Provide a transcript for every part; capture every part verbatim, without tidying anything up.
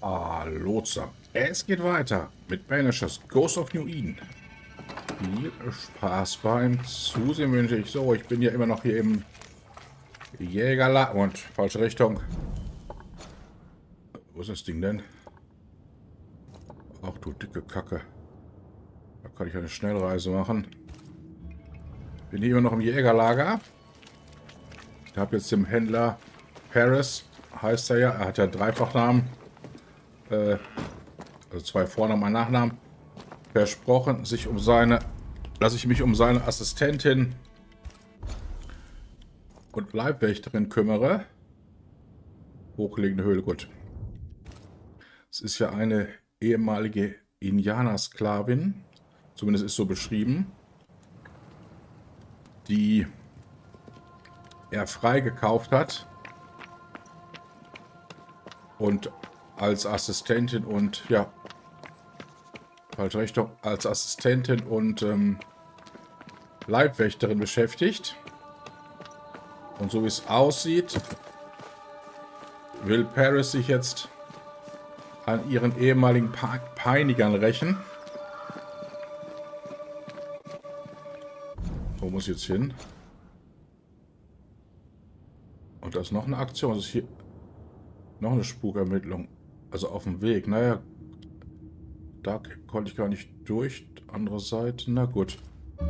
Hallo zusammen. Es geht weiter mit Banishers Ghost of New Eden. Viel Spaß beim Zusehen wünsche ich. So, ich bin ja immer noch hier im Jägerlager. Und falsche Richtung. Wo ist das Ding denn? Ach du dicke Kacke. Da kann ich eine Schnellreise machen. Bin hier immer noch im Jägerlager. Ich habe jetzt dem Händler Paris, heißt er ja, er hat ja Dreifachnamen. Äh, also zwei Vornamen, ein Nachnamen, versprochen, sich um seine, dass ich mich um seine Assistentin und Leibwächterin kümmere. Hochgelegene Höhle, gut. Es ist ja eine ehemalige Indianersklavin, zumindest ist so beschrieben, die er freigekauft hat und als Assistentin und, ja, falsche Richtung, als Assistentin und ähm, Leibwächterin beschäftigt. Und so wie es aussieht, will Paris sich jetzt an ihren ehemaligen Pe Peinigern rächen. Wo muss ich jetzt hin? Und da ist noch eine Aktion. Das ist hier noch eine Spukermittlung. Also auf dem Weg. Naja, da konnte ich gar nicht durch. Andere Seite. Na gut.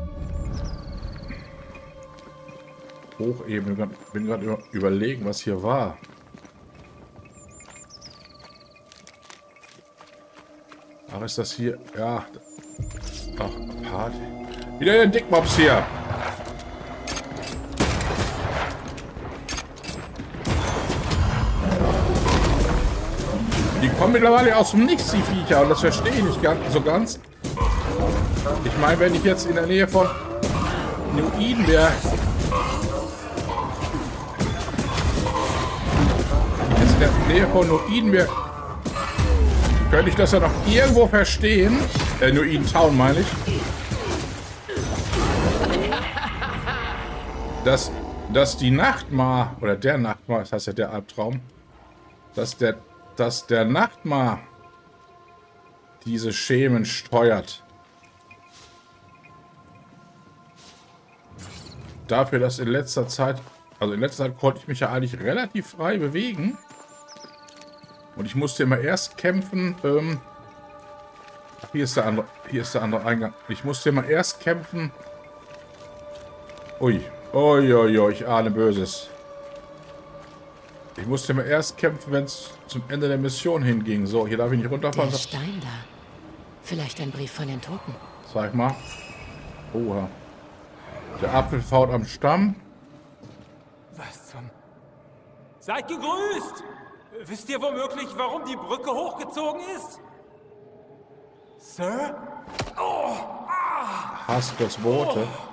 Hochebene. Bin gerade über, überlegen, was hier war. Ach, ist das hier? Ja. Ach, Party. Wieder der Dickmops hier. Die kommen mittlerweile aus dem Nichts, die Viecher, und das verstehe ich nicht ganz, so ganz. Ich meine, wenn ich jetzt in der Nähe von New Eden wäre, jetzt in der Nähe von New Eden wäre, könnte ich das ja noch irgendwo verstehen. Äh, New Eden Town meine ich. Dass, dass die Nachtmar, oder der Nachtmar, das heißt ja der Albtraum, dass der dass der Nachtmar diese Schemen steuert. Dafür, dass in letzter Zeit, also in letzter Zeit konnte ich mich ja eigentlich relativ frei bewegen. Und ich musste immer erst kämpfen, ähm, hier ist der andere, hier ist der andere Eingang. Ich musste immer erst kämpfen. Ui, ui, ui, ui, ich ahne Böses. Ich musste immer erst kämpfen, wenn es zum Ende der Mission hinging. So, hier darf ich nicht runterfahren. Der Stein da. Vielleicht ein Brief von den Toten. Zeig mal. Oha. Der Apfel kaut am Stamm. Was zum... Seid gegrüßt! Wisst ihr womöglich, warum die Brücke hochgezogen ist? Sir? Oh! Ah! Haskels Worte. Oh.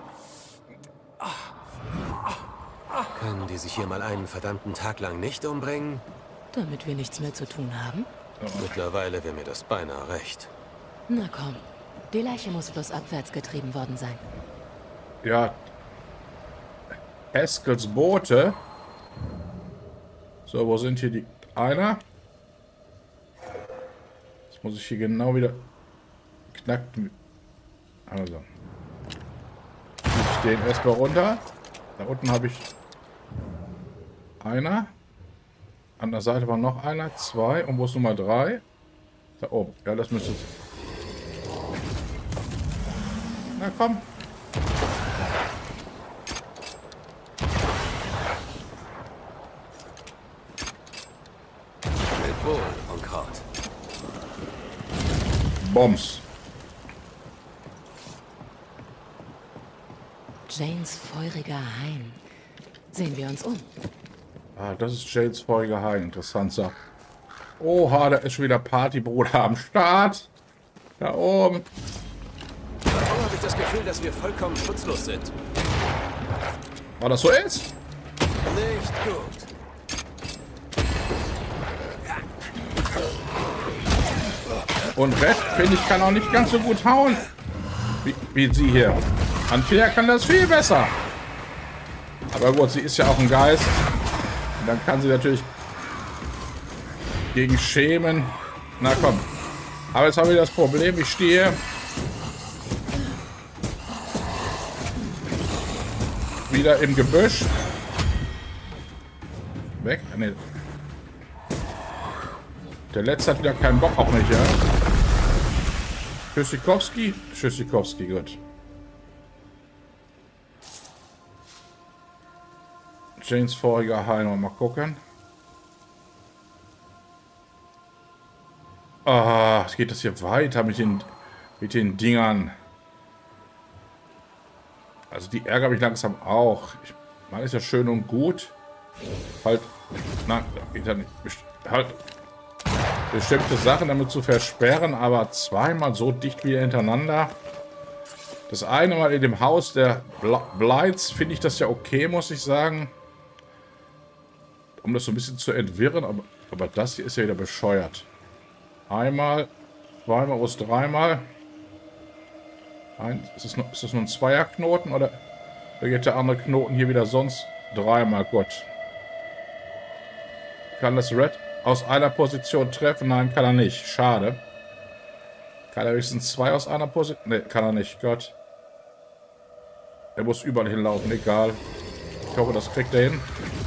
Können die sich hier mal einen verdammten Tag lang nicht umbringen? Damit wir nichts mehr zu tun haben? Mittlerweile wäre mir das beinahe recht. Na komm, die Leiche muss flussabwärts getrieben worden sein. Ja. Haskels Boote. So, wo sind hier die... Einer. Jetzt muss ich hier genau wieder... Knacken. Also. Ich stehe erstmal runter. Da unten habe ich... Einer. An der Seite war noch einer. Zwei. Und wo ist Nummer drei? Da oben. Ja, das müsste... Na komm. Mit wohl, Unkraut. Bombs. Janes feuriger Hain. Sehen wir uns um. Ah, das ist Janes feuriger Hain. Interessant, so. Oha, da ist schon wieder Partybruder am Start. Da oben. Warum habe ich das Gefühl, dass wir vollkommen schutzlos sind? War das so ist? Nicht gut. Und Red, finde ich, kann auch nicht ganz so gut hauen. Wie, wie sie hier. Antea kann das viel besser. Aber gut, sie ist ja auch ein Geist. Und dann kann sie natürlich gegen Schemen Na komm. Aber jetzt haben wir das Problem, ich stehe wieder im Gebüsch. Weg. Nee. Der letzte hat wieder keinen Bock auf mich, ja. Tschüssikowski? Tschüssikowski, gut. Janes voriger Heimat, mal gucken. Ah, geht das hier weiter mit den, mit den Dingern. Also die ärgern mich langsam auch. Ich meine, ist ja schön und gut. Halt, nein, geht ja nicht. Halt, bestimmte Sachen damit zu versperren, aber zweimal so dicht wieder hintereinander. Das eine Mal in dem Haus der Blights finde ich das ja okay, muss ich sagen. Um das so ein bisschen zu entwirren, aber, aber das hier ist ja wieder bescheuert. Einmal, zweimal, aus dreimal. Ein, ist, das nur, ist das nur ein Zweierknoten oder geht der andere Knoten hier wieder sonst dreimal? Gut. Kann das Red aus einer Position treffen? Nein, kann er nicht. Schade. Kann er höchstens zwei aus einer Position? Ne, kann er nicht. Gott. Er muss überall hinlaufen, egal. Ich hoffe, das kriegt er hin.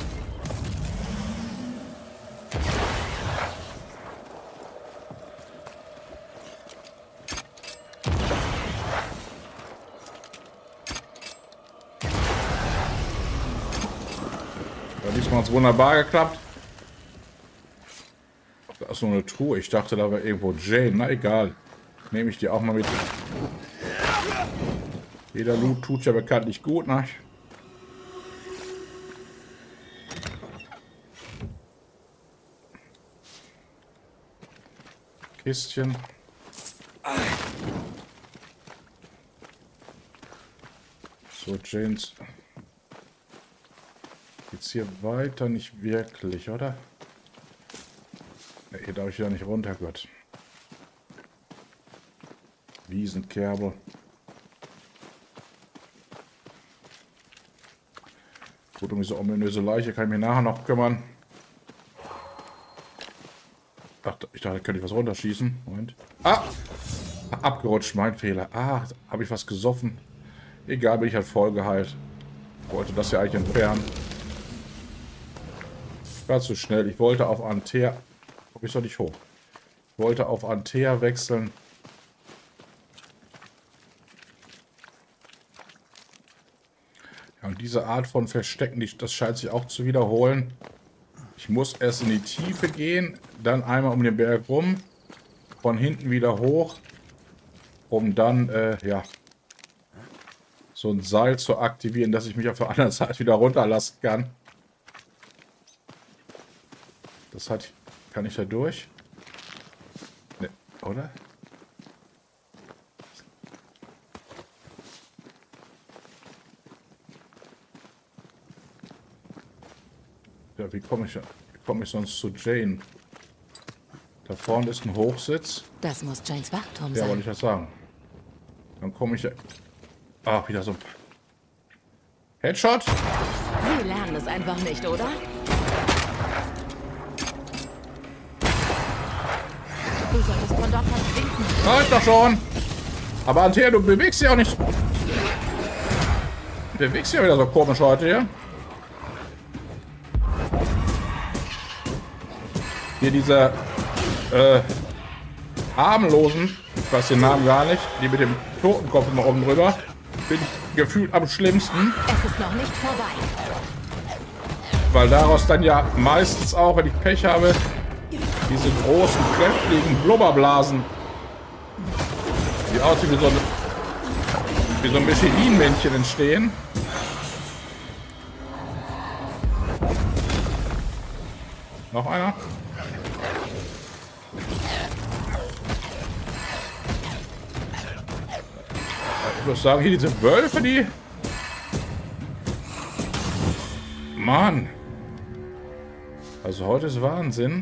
Diesmal hat es wunderbar geklappt. Da ist nur eine Truhe. Ich dachte, da wäre irgendwo Jane. Na egal. Nehme ich die auch mal mit. Jeder Loot tut ja bekanntlich gut, ne? Kistchen. So, Janes. Geht's hier weiter? Nicht wirklich, oder? Ne, hier darf ich ja nicht runter, Gott. Wiesenkerbe. Gut, um diese ominöse Leiche kann ich mich nachher noch kümmern. Ach, ich dachte, könnte ich was runterschießen. Moment. Ah! Abgerutscht, mein Fehler. Ah, habe ich was gesoffen. Egal, bin ich halt voll geheilt. Wollte das ja eigentlich entfernen. War zu schnell. Ich wollte auf Antea... Guck ich doch nicht hoch. Ich wollte auf Antea wechseln. Ja, und diese Art von Verstecken, die, das scheint sich auch zu wiederholen. Ich muss erst in die Tiefe gehen, dann einmal um den Berg rum, von hinten wieder hoch, um dann, äh, ja, so ein Seil zu aktivieren, dass ich mich auf der anderen Seite wieder runterlassen kann. Das hat... Kann ich da durch? Ne, oder? Ja, wie komme ich, wie komme ich sonst zu Jane? Da vorne ist ein Hochsitz. Das muss Janes Wachturm Ja, sein. wollte ich das sagen. Dann komme ich ja... Ach, wieder so... Headshot? Sie lernen es einfach nicht, oder? Du solltest von dort verschwinden. Reicht doch schon. Aber Antea, du bewegst dich auch nicht... Du bewegst dich ja wieder so komisch heute hier. Hier diese... Äh... Armlosen, ich weiß den Namen gar nicht, die mit dem Totenkopf immer oben drüber, bin ich gefühlt am schlimmsten. Es ist noch nicht vorbei. Weil daraus dann ja meistens auch, wenn ich Pech habe, diese großen, kräftigen Blubberblasen, die aussehen wie so ein, wie so ein Michelin-Männchen entstehen. Noch einer. Ich muss sagen, hier diese Wölfe, die... Mann. Also heute ist Wahnsinn.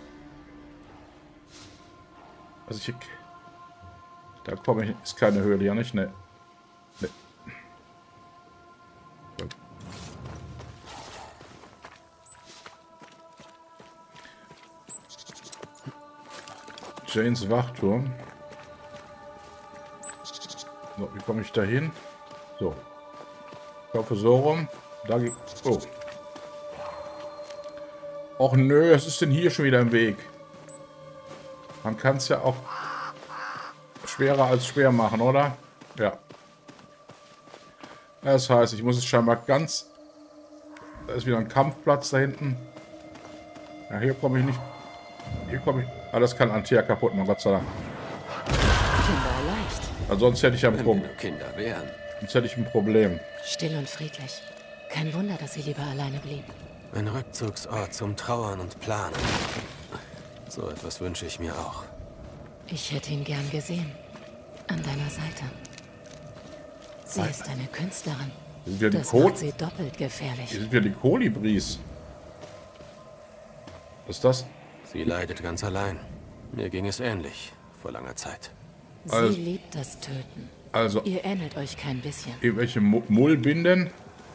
Also ich... Da komme ich... Ist keine Höhle, ja nicht? Ne. Ne. Janes Wachturm. So, wie komme ich da hin? So. Ich hoffe so rum. Da geht. Oh. Och nö, was ist denn hier schon wieder im Weg? Man kann es ja auch schwerer als schwer machen, oder? Ja. Das heißt, ich muss es scheinbar ganz... Da ist wieder ein Kampfplatz da hinten. Ja, hier komme ich nicht... Hier komme ich... Ah, das kann Antea kaputt machen, Gott sei Dank. Kinder leicht. Ansonsten hätte ich ein Problem. Kinder wären. Sonst hätte ich ein Problem. Still und friedlich. Kein Wunder, dass sie lieber alleine blieb. Ein Rückzugsort zum Trauern und Planen. So etwas wünsche ich mir auch. Ich hätte ihn gern gesehen. An deiner Seite. Sie Nein. ist eine Künstlerin. Sind wir die Das Kol macht sie doppelt gefährlich. Hier sind wir die Kolibris. Was ist das? Sie leidet ganz allein. Mir ging es ähnlich vor langer Zeit. Sie Also- liebt das Töten. Also, Ihr ähnelt euch kein bisschen. irgendwelche Mu- Mullbinden.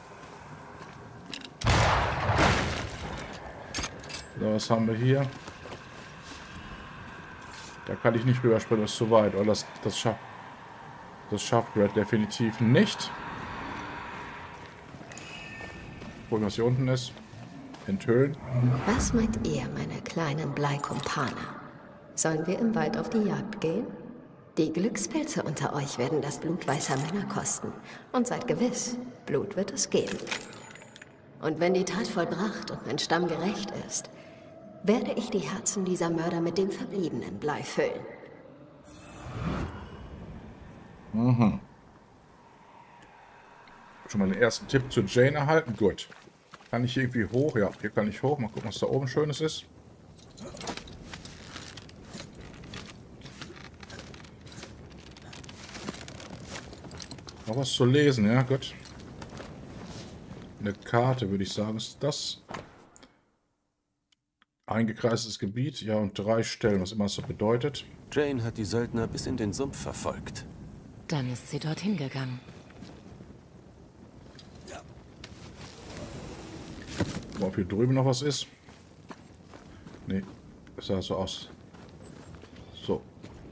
So, was haben wir hier? Da kann ich nicht rüberspringen, das ist zu weit. Oder das, das schafft das schafft Red definitiv nicht. Gucken, was hier unten ist. Enthüllen. Was meint ihr, meine kleinen Bleikumpane? Sollen wir im Wald auf die Jagd gehen? Die Glückspilze unter euch werden das Blut weißer Männer kosten. Und seid gewiss, Blut wird es geben. Und wenn die Tat vollbracht und mein Stamm gerecht ist, werde ich die Herzen dieser Mörder mit dem verbliebenen Blei füllen. Mhm. Schon mal den ersten Tipp zu Jane erhalten. Gut. Kann ich hier irgendwie hoch? Ja, hier kann ich hoch. Mal gucken, was da oben Schönes ist. Noch was zu lesen, ja, gut. Eine Karte, würde ich sagen. Ist das eingekreistes Gebiet? Ja, und drei Stellen, was immer das so bedeutet. Jane hat die Söldner bis in den Sumpf verfolgt. Dann ist sie dorthin gegangen. Mal, ob hier drüben noch was ist. Nee, das sah so aus. So.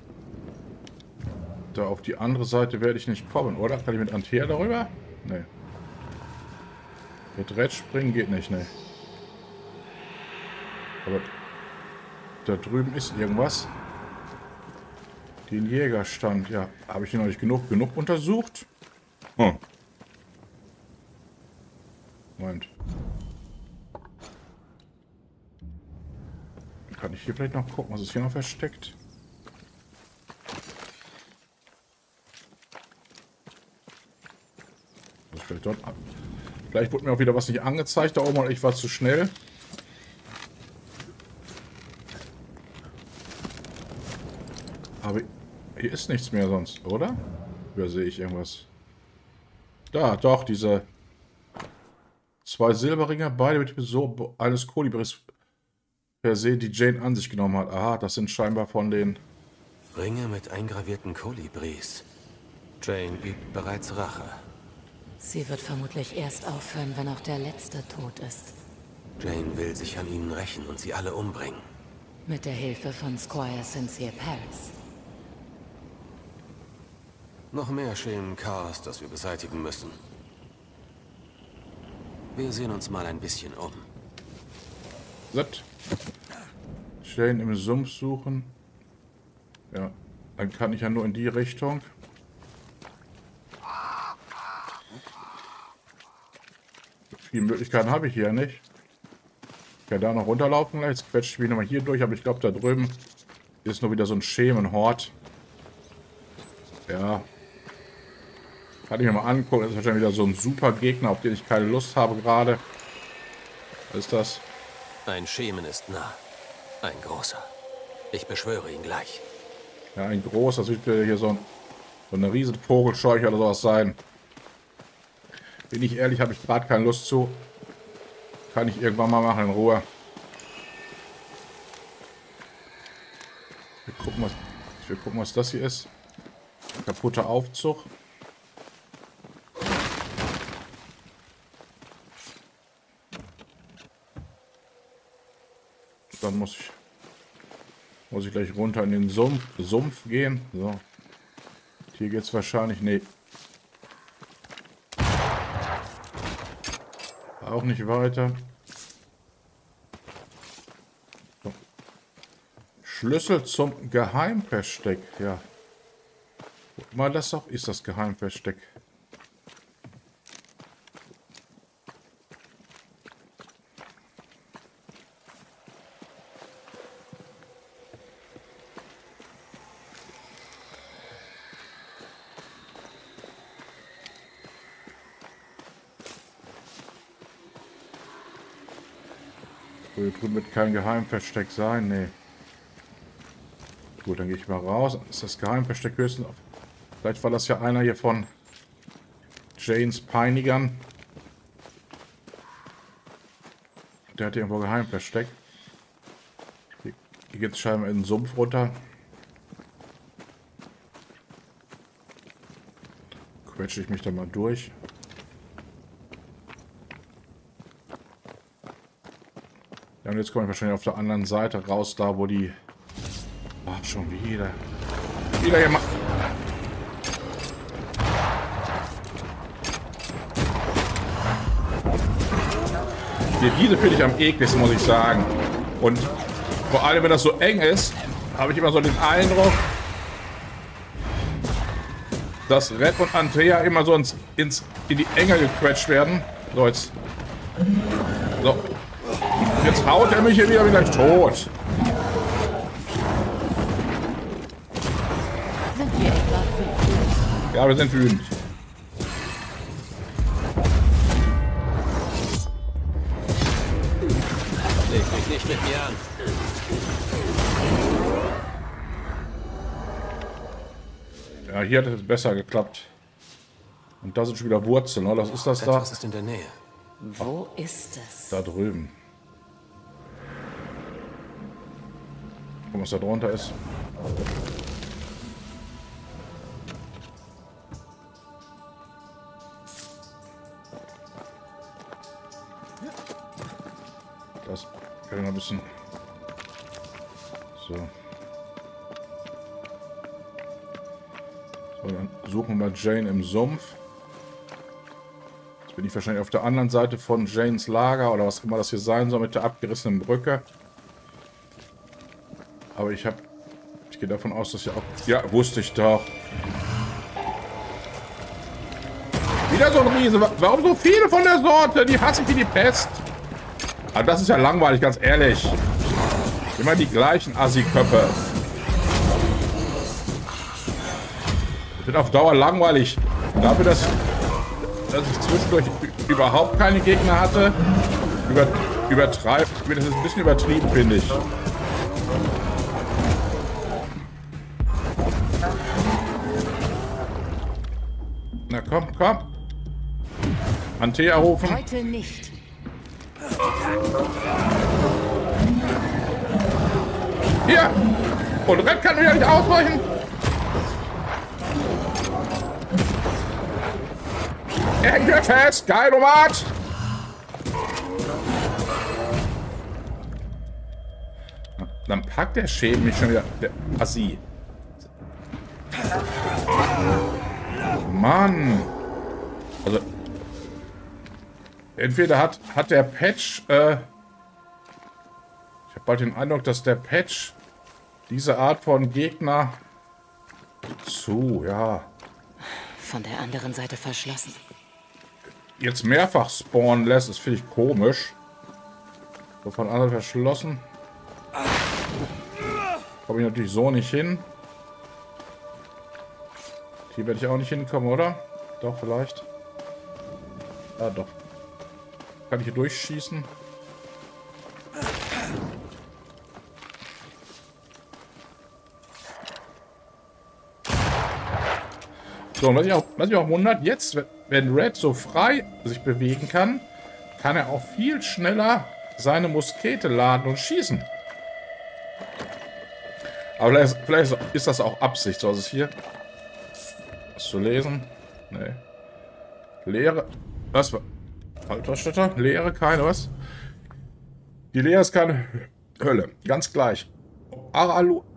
Da auf die andere Seite werde ich nicht kommen, oder? Kann ich mit Antea darüber? Nee. Mit Red springen geht nicht, ne. Aber da drüben ist irgendwas. Den Jägerstand, ja. Habe ich den noch nicht genug, genug untersucht? Hm. Moment. Kann ich hier vielleicht noch gucken, was ist hier noch versteckt? Was vielleicht dort ab. Vielleicht wurde mir auch wieder was nicht angezeigt da oben und ich war zu schnell. Aber hier ist nichts mehr sonst, oder? Übersehe ich irgendwas? Da, doch, diese zwei Silberringe, beide mit so eines Kolibris per se, die Jane an sich genommen hat. Aha, das sind scheinbar von den... Ringe mit eingravierten Kolibris. Jane übt bereits Rache. Sie wird vermutlich erst aufhören, wenn auch der Letzte tot ist. Jane will sich an ihnen rächen und sie alle umbringen. Mit der Hilfe von Squire Sincere Paris. Noch mehr Schemen-Chaos, das wir beseitigen müssen. Wir sehen uns mal ein bisschen um. Satt. Jane im Sumpf suchen. Ja, dann kann ich ja nur in die Richtung. Viele Möglichkeiten habe ich hier nicht. Ich kann da noch runterlaufen. Jetzt quetsche ich mich nochmal hier durch, aber ich glaube, da drüben ist nur wieder so ein Schemenhort. Ja. Kann ich mir mal angucken. Das ist wahrscheinlich wieder so ein super Gegner, auf den ich keine Lust habe gerade. Was ist das? Ein Schemen ist nah. Ein großer. Ich beschwöre ihn gleich. Ja, ein großer. Das wird hier so, ein, so eine riesen Vogelscheuche oder sowas sein. Bin ich ehrlich, habe ich gerade keine Lust zu. Kann ich irgendwann mal machen in Ruhe. Wir gucken, was, wir gucken, was das hier ist. Kaputter Aufzug. Dann muss ich... Muss ich gleich runter in den Sumpf, Sumpf gehen. So. Hier geht es wahrscheinlich... Nee. Auch nicht weiter. So. Schlüssel zum Geheimversteck. Ja. Guck mal, das doch ist das Geheimversteck. Hier drüben wird kein Geheimversteck sein, nee. Gut, dann gehe ich mal raus. Ist das Geheimversteck höchstens auf. Vielleicht war das ja einer hier von Janes Peinigern. Der hat hier irgendwo Geheimversteck. Hier, hier geht es scheinbar in den Sumpf runter. Quetsche ich mich da mal durch. Ja, und jetzt komme ich wahrscheinlich auf der anderen Seite raus, da wo die... Ach, schon wieder. Wieder gemacht. Hier, diese finde ich am ekligsten, muss ich sagen. Und vor allem, wenn das so eng ist, habe ich immer so den Eindruck, dass Red und Andrea immer so ins, ins, in die Enge gequetscht werden. So, jetzt... So. Jetzt haut er mich hier wieder wieder tot. Sind wir etwa wütend? Ja, wir sind wütend. Leg mich nicht mit mir an. Ja, hier hat es besser geklappt. Und da sind schon wieder Wurzeln, oder? Was ist das da? Was ist in der Nähe? Wo ist es? Da drüben. Guck, was da drunter ist. Das kann ich noch ein bisschen... So. So, dann suchen wir mal Jane im Sumpf. Jetzt bin ich wahrscheinlich auf der anderen Seite von Janes Lager oder was immer das hier sein soll mit der abgerissenen Brücke. Aber ich habe... Ich gehe davon aus, dass ja auch... Ja, wusste ich doch. Wieder so ein Riese. Warum so viele von der Sorte? Die hasse ich wie die Pest. Aber das ist ja langweilig, ganz ehrlich. Immer die gleichen Assi-Köpfe. Das wird auf Dauer langweilig. Dafür, dass, dass ich zwischendurch überhaupt keine Gegner hatte, über, übertreibt. Das ist ein bisschen übertrieben, finde ich. Na komm, komm. Antea rufen. Heute nicht. Hier! Und Red kann wieder nicht ausweichen. Er hängt hier fest. Geil, Nomat. Dann packt der Schäden mich schon wieder. Der Assi. Mann. Also. Entweder hat, hat der Patch. Äh, ich habe bald den Eindruck, dass der Patch diese Art von Gegner zu, ja. Von der anderen Seite verschlossen. Jetzt mehrfach spawnen lässt, das finde ich komisch. So von anderen verschlossen. Komme ich natürlich so nicht hin. Hier werde ich auch nicht hinkommen, oder? Doch, vielleicht. Ja, doch. Kann ich hier durchschießen? So, und was ich auch, was mich auch wundert, jetzt, wenn Red so frei sich bewegen kann, kann er auch viel schneller seine Muskete laden und schießen. Aber vielleicht, vielleicht ist das auch Absicht. So, also ist hier was zu lesen. Nee. Leere. Was war? Halterstätte? Leere, keine was? Die Leere ist keine Hölle. Ganz gleich. Aralu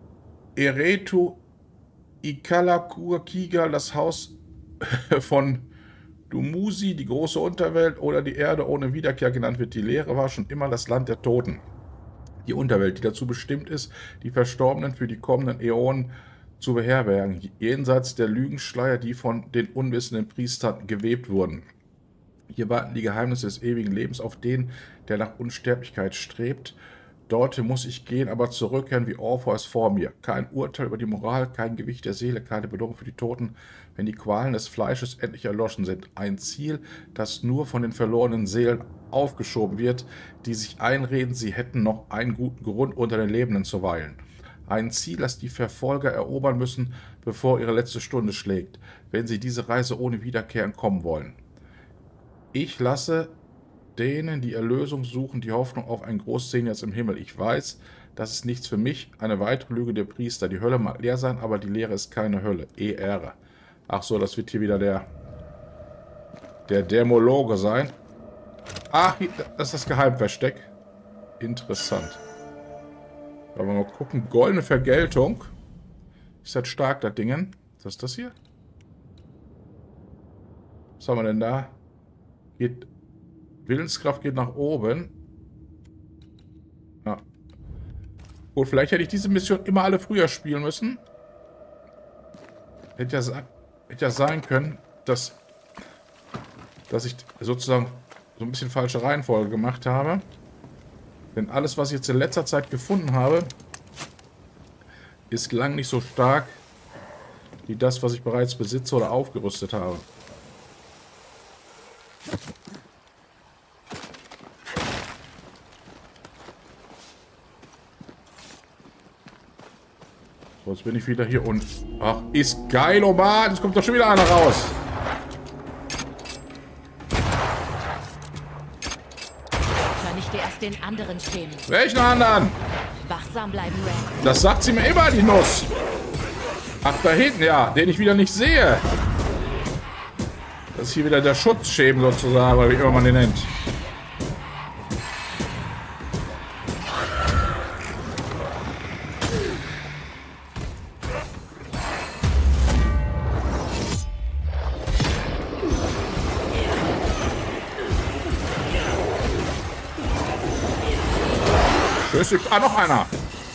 Eretu Ikalakur-Kiga, das Haus von Dumuzi, die große Unterwelt, oder die Erde ohne Wiederkehr genannt wird. Die Leere war schon immer das Land der Toten. Die Unterwelt, die dazu bestimmt ist, die Verstorbenen für die kommenden Äonen zu beherbergen, jenseits der Lügenschleier, die von den unwissenden Priestern gewebt wurden. Hier warten die Geheimnisse des ewigen Lebens auf den, der nach Unsterblichkeit strebt. Dorthin muss ich gehen, aber zurückkehren wie Orpheus vor mir. Kein Urteil über die Moral, kein Gewicht der Seele, keine Belohnung für die Toten, wenn die Qualen des Fleisches endlich erloschen sind. Ein Ziel, das nur von den verlorenen Seelen aufgeschoben wird, die sich einreden, sie hätten noch einen guten Grund, unter den Lebenden zu weilen. Ein Ziel, das die Verfolger erobern müssen, bevor ihre letzte Stunde schlägt, wenn sie diese Reise ohne Wiederkehr entkommen wollen. Ich lasse denen, die Erlösung suchen, die Hoffnung auf ein Großsehen jetzt im Himmel. Ich weiß, das ist nichts für mich. Eine weitere Lüge der Priester. Die Hölle mag leer sein, aber die Leere ist keine Hölle. E-Ehre. Ach so, das wird hier wieder der der Dämologe sein. Ach, das ist das Geheimversteck. Interessant. Wollen wir mal gucken. Goldene Vergeltung. Ist das stark, das Ding? Was ist das hier? Was haben wir denn da? Geht... Willenskraft geht nach oben. Ja. Gut, vielleicht hätte ich diese Mission immer alle früher spielen müssen. Hätte ja, hätte ja sein können, dass, dass ich sozusagen so ein bisschen falsche Reihenfolge gemacht habe. Denn alles, was ich jetzt in letzter Zeit gefunden habe, ist lang nicht so stark wie das, was ich bereits besitze oder aufgerüstet habe. So, jetzt bin ich wieder hier und... Ach, ist geil, oh Mann! Jetzt kommt doch schon wieder einer raus! Kann ich dir erst den anderen stehen? Welchen anderen? Wachsam bleiben, Red. Das sagt sie mir immer, die Nuss! Ach, da hinten, ja, den ich wieder nicht sehe. Das ist hier wieder der Schutzschäden sozusagen, oder wie immer man den nennt. Schüssig, ah, noch einer.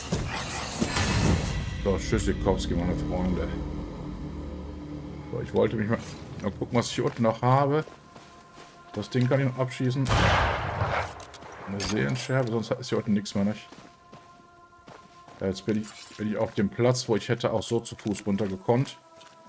So, Schüssikowski, meine Freunde. So, ich wollte mich mal, mal gucken, was ich hier unten noch habe. Das Ding kann ich noch abschießen. Eine Seelenscherbe, sonst ist hier unten nichts mehr, nicht? Ja, jetzt bin ich, bin ich auf dem Platz, wo ich hätte auch so zu Fuß runtergekonnt.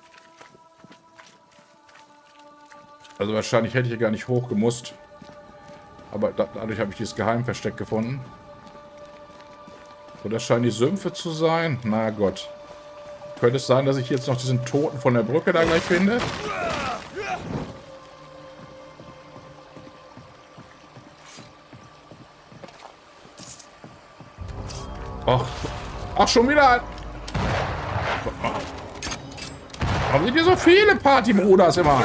Also wahrscheinlich hätte ich hier gar nicht hochgemusst. Aber da, dadurch habe ich dieses Geheimversteck gefunden. So, das scheinen die Sümpfe zu sein. Na Gott. Könnte es sein, dass ich jetzt noch diesen Toten von der Brücke da gleich finde? Ach, ach schon wieder. Warum sind hier so viele Partybruders immer?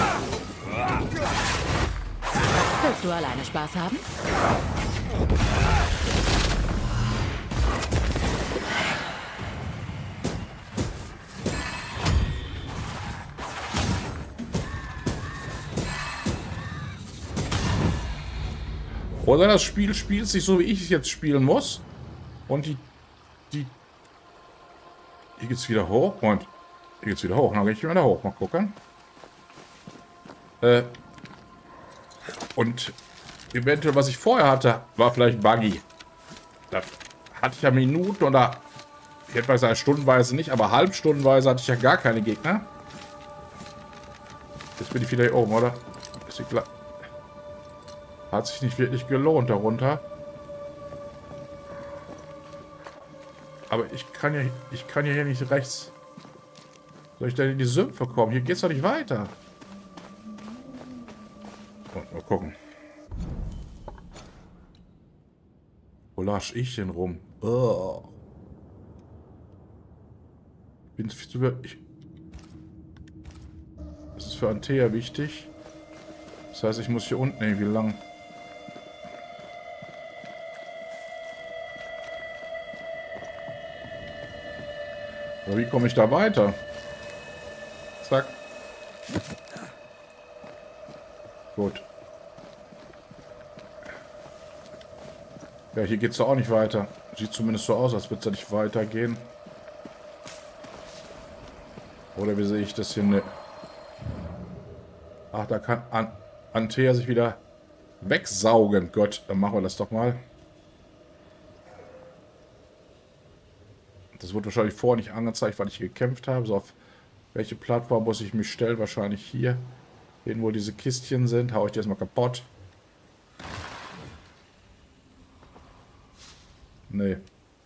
Willst du alleine Spaß haben? Oder das Spiel spielt sich so, wie ich es jetzt spielen muss. Und die... die hier geht's wieder hoch. Und hier geht's wieder hoch. Dann gehe ich wieder hoch. Mal gucken. Äh, und eventuell, was ich vorher hatte, war vielleicht buggy. Da hatte ich ja Minuten oder... Ich hätte mal gesagt, stundenweise nicht, aber halbstundenweise hatte ich ja gar keine Gegner. Jetzt bin ich wieder hier oben, oder? Ist die klar... Hat sich nicht wirklich gelohnt darunter. Aber ich kann ja, ich kann ja hier nicht rechts. Soll ich denn in die Sümpfe kommen? Hier geht's doch nicht weiter. Und mal gucken. Wo lasch ich denn rum? Oh. Bin zu ich. Das ist für Antea wichtig. Das heißt, ich muss hier unten irgendwie lang. Aber wie komme ich da weiter? Zack. Gut. Ja, hier geht es auch nicht weiter. Sieht zumindest so aus, als würde es da nicht weitergehen. Oder wie sehe ich das hier? Ne. Ach, da kann An Antea sich wieder wegsaugen. Gott, dann machen wir das doch mal. Das wird wahrscheinlich vorher nicht angezeigt, weil ich gekämpft habe. So, auf welche Plattform muss ich mich stellen? Wahrscheinlich hier. Hin, wo diese Kistchen sind. Hau ich die erstmal kaputt. Nee.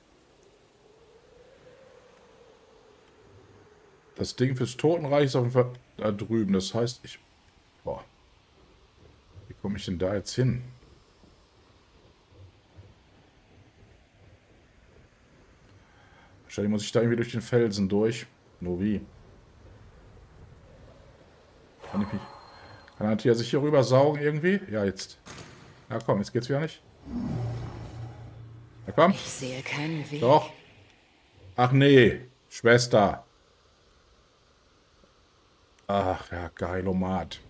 Das Ding fürs Totenreich ist auf jeden Fall da drüben. Das heißt, ich... Boah. Wie komme ich denn da jetzt hin? Wahrscheinlich muss ich da irgendwie durch den Felsen durch. Nur wie? Kann ich mich... Kann Antea sich hier rüber saugen irgendwie? Ja, jetzt. Na komm, jetzt geht's wieder nicht. Na komm. Ich sehe keinen Weg. Doch. Ach nee, Schwester. Ach ja, Geilomat.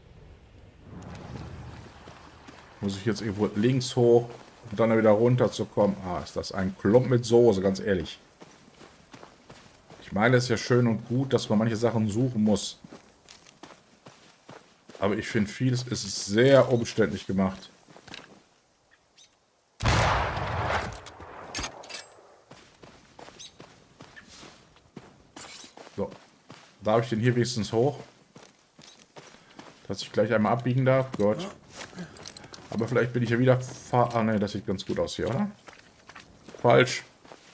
Muss ich jetzt irgendwo links hoch und dann wieder runter zu kommen? Ah, ist das ein Klump mit Soße, ganz ehrlich. Ich meine, es ist ja schön und gut, dass man manche Sachen suchen muss. Aber ich finde, vieles ist sehr umständlich gemacht. So. Darf ich den hier wenigstens hoch? Dass ich gleich einmal abbiegen darf? Gott. Aber vielleicht bin ich ja wieder... Ah ne, das sieht ganz gut aus hier, oder? Falsch.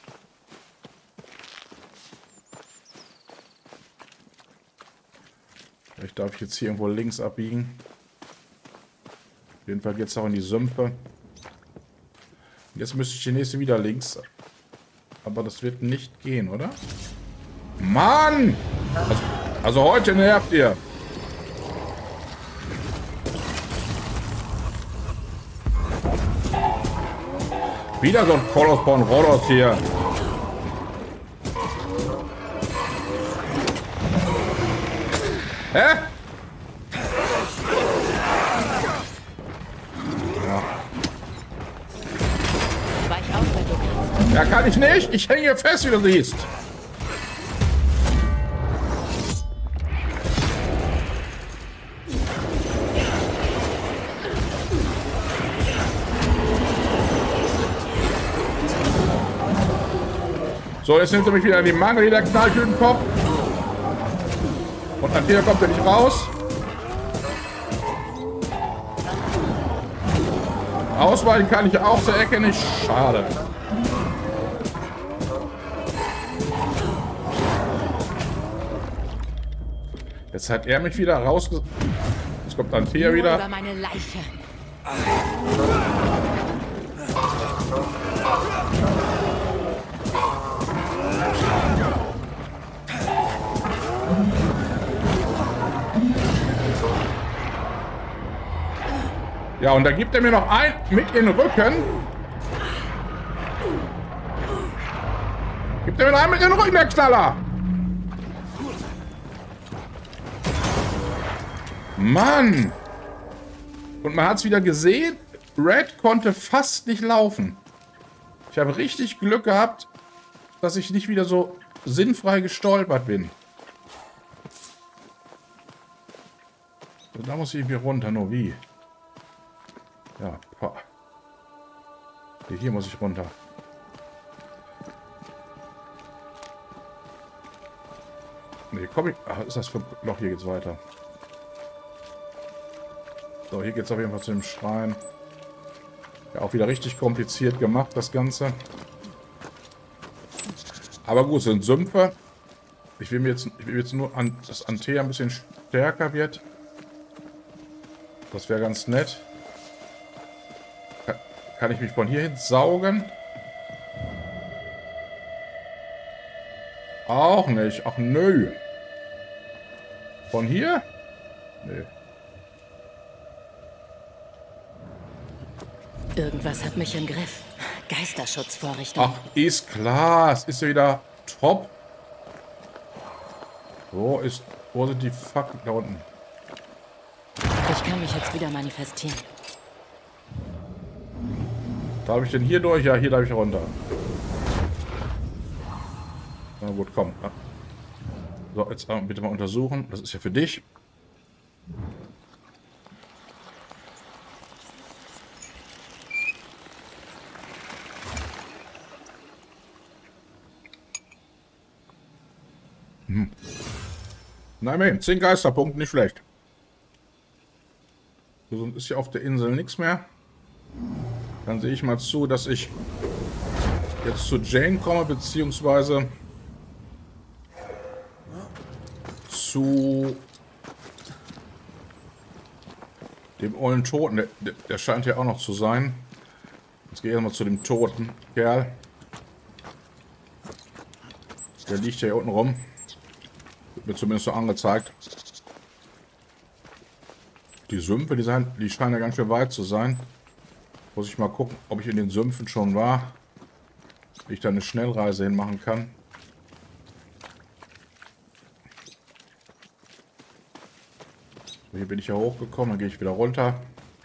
Vielleicht darf ich jetzt hier irgendwo links abbiegen. Auf jeden Fall geht es auch in die Sümpfe. Jetzt müsste ich die nächste wieder links. Aber das wird nicht gehen, oder? Mann! Also, also heute nervt ihr. Wieder so ein Koloss von Rhodos hier. Hä? Ja. Weich auf, wenn du kannst. Ja, kann ich nicht. Ich hänge hier fest, wie du siehst. So, jetzt nimmt er mich wieder in die Mangel, der knallt in den Kopf. Und Antea kommt er nicht raus. Ausweichen kann ich auch zur Ecke nicht. Schade. Jetzt hat er mich wieder rausge... Jetzt kommt Antea wieder. Über meine Leiche. Ja, und da gibt er mir noch ein mit in den Rücken. Gibt er mir noch einen mit in den Rücken, der Knaller. Mann. Und man hat es wieder gesehen. Red konnte fast nicht laufen. Ich habe richtig Glück gehabt, dass ich nicht wieder so sinnfrei gestolpert bin. Da muss ich mir runter, nur wie? Ja, pa. Hier muss ich runter. Ne, komm ich. Ach, ist das für ein Loch? Hier geht's weiter. So, hier geht's auf jeden Fall zu dem Schrein. Ja, auch wieder richtig kompliziert gemacht, das Ganze. Aber gut, sind Sümpfe. Ich will mir jetzt, ich will jetzt nur, an, dass Antea ein bisschen stärker wird. Das wäre ganz nett. Kann ich mich von hier hin saugen? Auch nicht. Ach nö. Von hier? Nee. Irgendwas hat mich im Griff. Geisterschutzvorrichtung. Ach, ist klar. Es ist ja wieder top. Wo ist... Wo sind die Fackeln? Da unten. Ich kann mich jetzt wieder manifestieren. Darf ich denn hier durch? Ja, hier darf ich runter. Na gut, komm. So, jetzt bitte mal untersuchen. Das ist ja für dich. Hm. Na immerhin, zehn Geisterpunkte, nicht schlecht. So ist ja auf der Insel nichts mehr. Dann sehe ich mal zu, dass ich jetzt zu Jane komme, beziehungsweise zu dem ollen Toten. Der, der, der scheint ja auch noch zu sein. Jetzt gehe ich mal zu dem toten Kerl. Der liegt ja hier unten rum. Wird mir zumindest so angezeigt. Die Sümpfe, die, sein, die scheinen ja ganz schön weit zu sein. Muss ich mal gucken, ob ich in den Sümpfen schon war. Wie ich da eine Schnellreise hinmachen kann. So, hier bin ich ja hochgekommen, dann gehe ich wieder runter.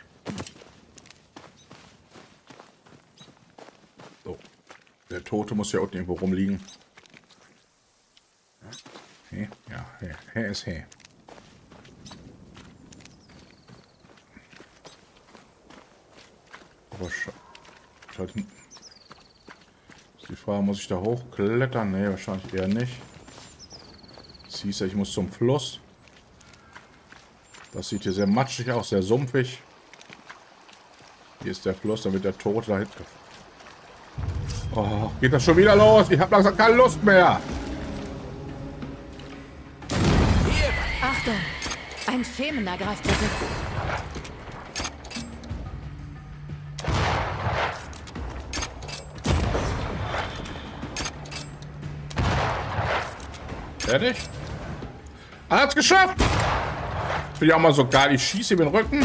So. Der Tote muss ja unten irgendwo rumliegen. Hey, ja, hey, hey ist hey. Aber schaut hin. Ist die Frage, muss ich da hochklettern? Ne, wahrscheinlich eher nicht. Das hieß ja, ich muss zum Fluss. Das sieht hier sehr matschig aus, sehr sumpfig. Hier ist der Fluss, da wird der Tod da hinten. Oh, geht das schon wieder los? Ich habe langsam keine Lust mehr. Achtung! Ein Schämender greift Besitz. Fertig? Er hat's geschafft! Bin ja auch mal so geil. Ich schieße ihm in den Rücken.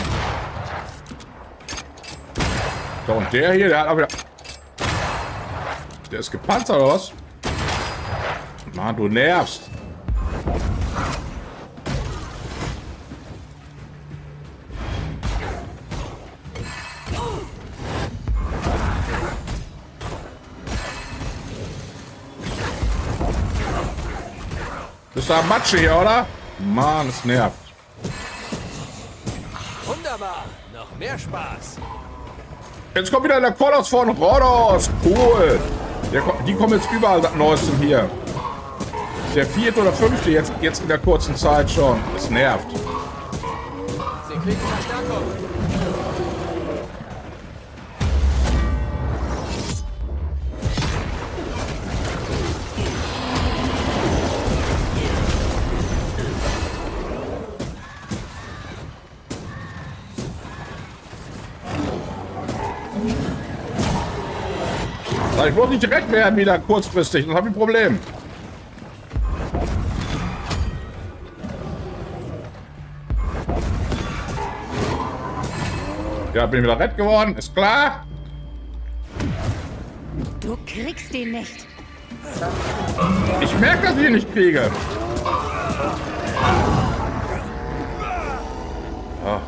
So, und der hier, der hat auch wieder... Der ist gepanzert, oder was? Mann, du nervst. Bist du am Matsche hier, oder? Mann, es nervt. Wunderbar. Noch mehr Spaß. Jetzt kommt wieder der Koloss von Rhodos. Cool. Der, die kommen jetzt überall seit neuestem hier. Der vierte oder fünfte jetzt, jetzt in der kurzen Zeit schon. Es nervt. Sie kriegen Verstärkung. Ich muss nicht direkt werden wieder kurzfristig, dann habe ich ein Problem. Ja, bin wieder rett geworden, ist klar. Du kriegst ihn nicht. Ich merke, dass ich ihn nicht kriege. Ach.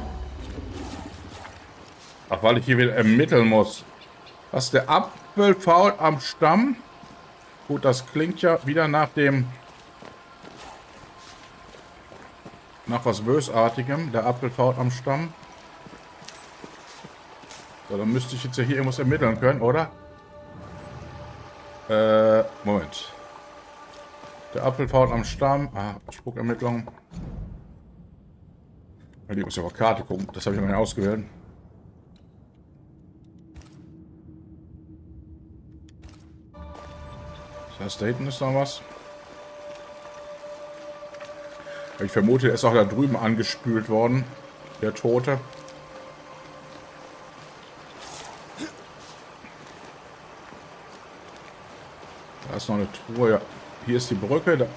Ach, weil ich hier wieder ermitteln muss. Was der Apfel fault am Stamm? Gut, das klingt ja wieder nach dem... Nach was Bösartigem. Der Apfel fault am Stamm. So, dann müsste ich jetzt ja hier irgendwas ermitteln können, oder? Äh, Moment. Der Apfel fault am Stamm. Ah, Spukermittlung. Ich muss ja auf die Karte gucken. Das habe ich noch nicht ausgewählt. Das heißt, da hinten ist noch was. Ich vermute, er ist auch da drüben angespült worden. Der Tote. Da ist noch eine Truhe. Ja. Hier ist die Brücke. Da. Da,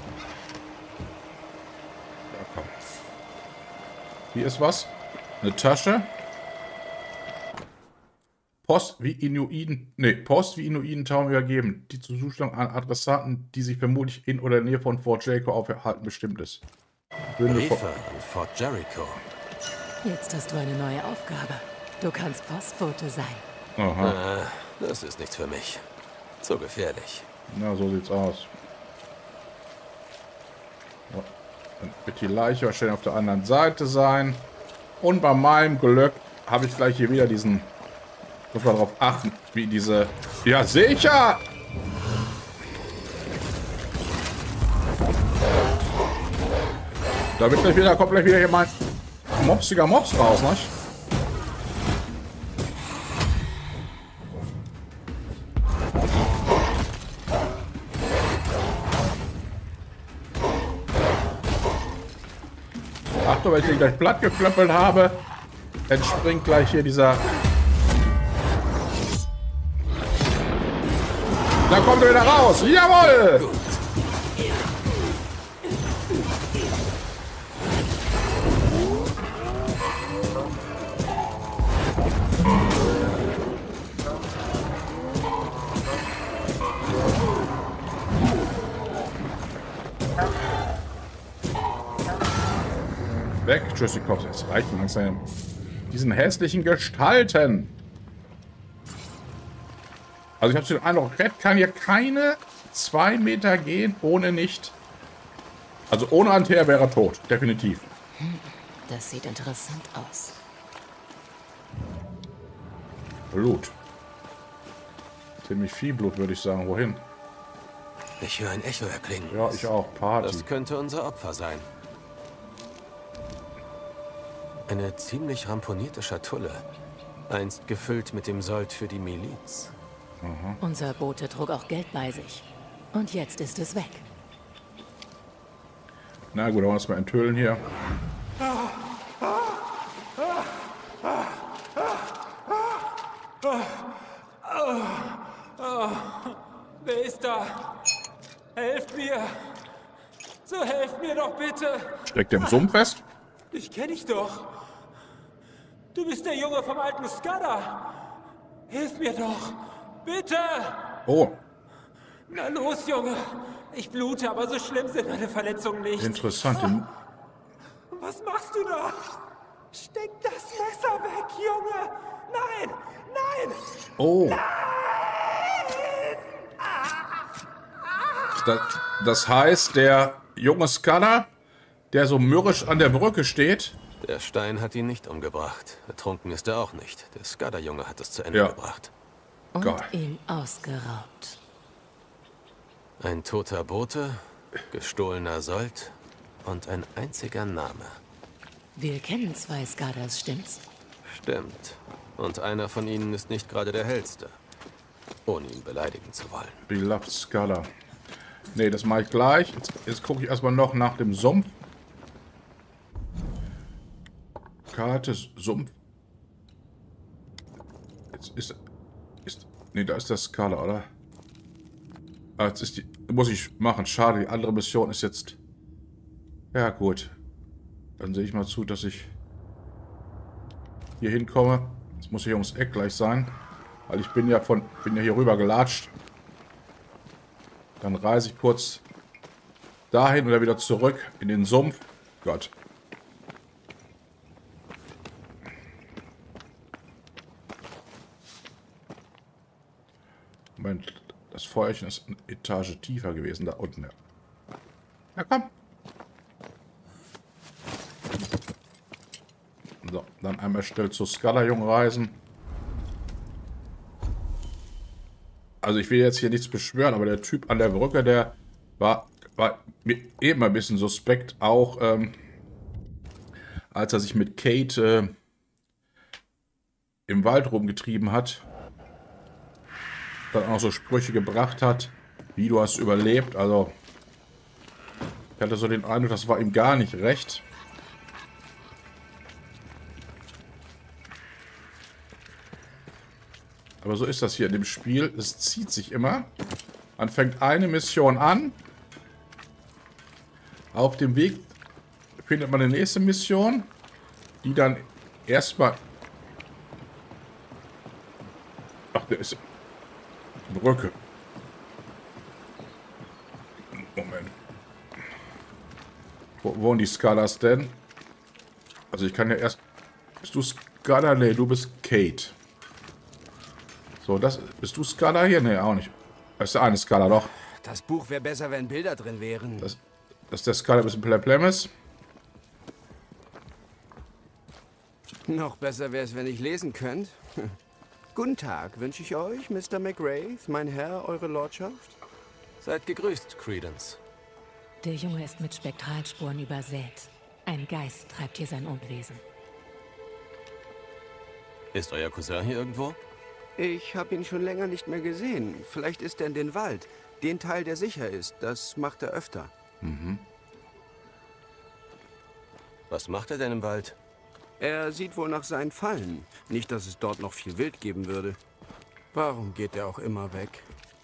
komm. Hier ist was. Eine Tasche. Post wie Inuiten, nee, Post wie Inuitentown übergeben, die zur Zustellung an Adressaten, die sich vermutlich in oder in der Nähe von Fort Jericho aufhalten, bestimmt ist. Briefe an Fort Jericho. Jetzt hast du eine neue Aufgabe. Du kannst Postbote sein. Aha. Äh, das ist nichts für mich. Zu gefährlich. Na, so sieht's aus. So, dann wird die Leiche wahrscheinlich auf der anderen Seite sein. Und bei meinem Glück habe ich gleich hier wieder diesen... Muss man darauf achten, wie diese... Ja, sicher! Da wird gleich wieder, kommt gleich wieder hier mein mopsiger Mops raus, ne? Achtung, wenn ich den gleich platt geklöppelt habe, entspringt gleich hier dieser... Da kommt er wieder raus. Jawohl! Gut. Weg, Tschüssikov. Jetzt reicht langsam. Diesen hässlichen Gestalten. Also ich habe den Eindruck, Red kann hier keine zwei Meter gehen, ohne nicht... Also ohne Anteer wäre er tot. Definitiv. Das sieht interessant aus. Blut. Ziemlich viel Blut, würde ich sagen. Wohin? Ich höre ein Echo erklingen. Ja, ich auch. Party. Das könnte unser Opfer sein. Eine ziemlich ramponierte Schatulle. Einst gefüllt mit dem Sold für die Miliz. Aha. Unser Bote trug auch Geld bei sich. Und jetzt ist es weg. Na gut, dann wollen wir es mal enthüllen hier. Wer ist da? Helft mir! So helft mir doch bitte! Steckt der im Sumpf fest? Ich kenne dich doch. Du bist der Junge vom alten Skada. Hilf mir doch. Bitte! Oh, Na los, Junge. Ich blute, aber so schlimm sind meine Verletzungen nicht. interessant. Den- Was machst du da? Steck das Messer weg, Junge! Nein! Nein! Oh. Das, das heißt, der junge Skada, der so mürrisch an der Brücke steht... Der Stein hat ihn nicht umgebracht. Ertrunken ist er auch nicht. Der Skada-Junge hat es zu Ende Ja. gebracht. Und Geil. ihn ausgeraubt. Ein toter Bote, gestohlener Sold und ein einziger Name. Wir kennen zwei Skadas, stimmt's? Stimmt. Und einer von ihnen ist nicht gerade der hellste. Ohne ihn beleidigen zu wollen. Beloved Skada. Nee, das mache ich gleich. Jetzt, jetzt gucke ich erstmal noch nach dem Sumpf. Karte, Sumpf. Jetzt ist... ist nee, da ist das Skala, oder? Ah, jetzt ist die... Muss ich machen. Schade, die andere Mission ist jetzt... Ja, gut. Dann sehe ich mal zu, dass ich hier hinkomme. Jetzt muss ich ums Eck gleich sein. Weil ich bin ja von... bin ja hier rüber gelatscht. Dann reise ich kurz dahin oder wieder zurück in den Sumpf. Gott. Moment, das Feuerchen ist eine Etage tiefer gewesen, da unten. Ja, ja komm. So, dann einmal schnell zu Skala-Jung reisen. Also ich will jetzt hier nichts beschwören, aber der Typ an der Brücke, der war, war mir eben ein bisschen suspekt, auch ähm, als er sich mit Kate äh, im Wald rumgetrieben hat. Dann auch noch so Sprüche gebracht hat, wie du hast überlebt. Also ich hatte so den Eindruck, das war ihm gar nicht recht. Aber so ist das hier in dem Spiel. Es zieht sich immer. Man fängt eine Mission an. Auf dem Weg findet man eine nächste Mission, die dann erstmal der ist... Brücke. Moment. Wo wohnen die Skalas denn? Also ich kann ja erst... Bist du Skala? Nee, du bist Kate. So, das... Bist du Skala hier? Nee, auch nicht. Das ist eine Skala, doch. Das Buch wäre besser, wenn Bilder drin wären. Das, das ist der Skala, ein bisschen Plemmes. Noch besser wäre es, wenn ich lesen könnt. Guten Tag, wünsche ich euch, Mister McWraith, mein Herr, eure Lordschaft. Seid gegrüßt, Credence. Der Junge ist mit Spektralspuren übersät. Ein Geist treibt hier sein Unwesen. Ist euer Cousin hier irgendwo? Ich habe ihn schon länger nicht mehr gesehen. Vielleicht ist er in den Wald. Den Teil, der sicher ist. Das macht er öfter. Mhm. Was macht er denn im Wald? Er sieht wohl nach seinen Fallen. Nicht, dass es dort noch viel Wild geben würde. Warum geht er auch immer weg?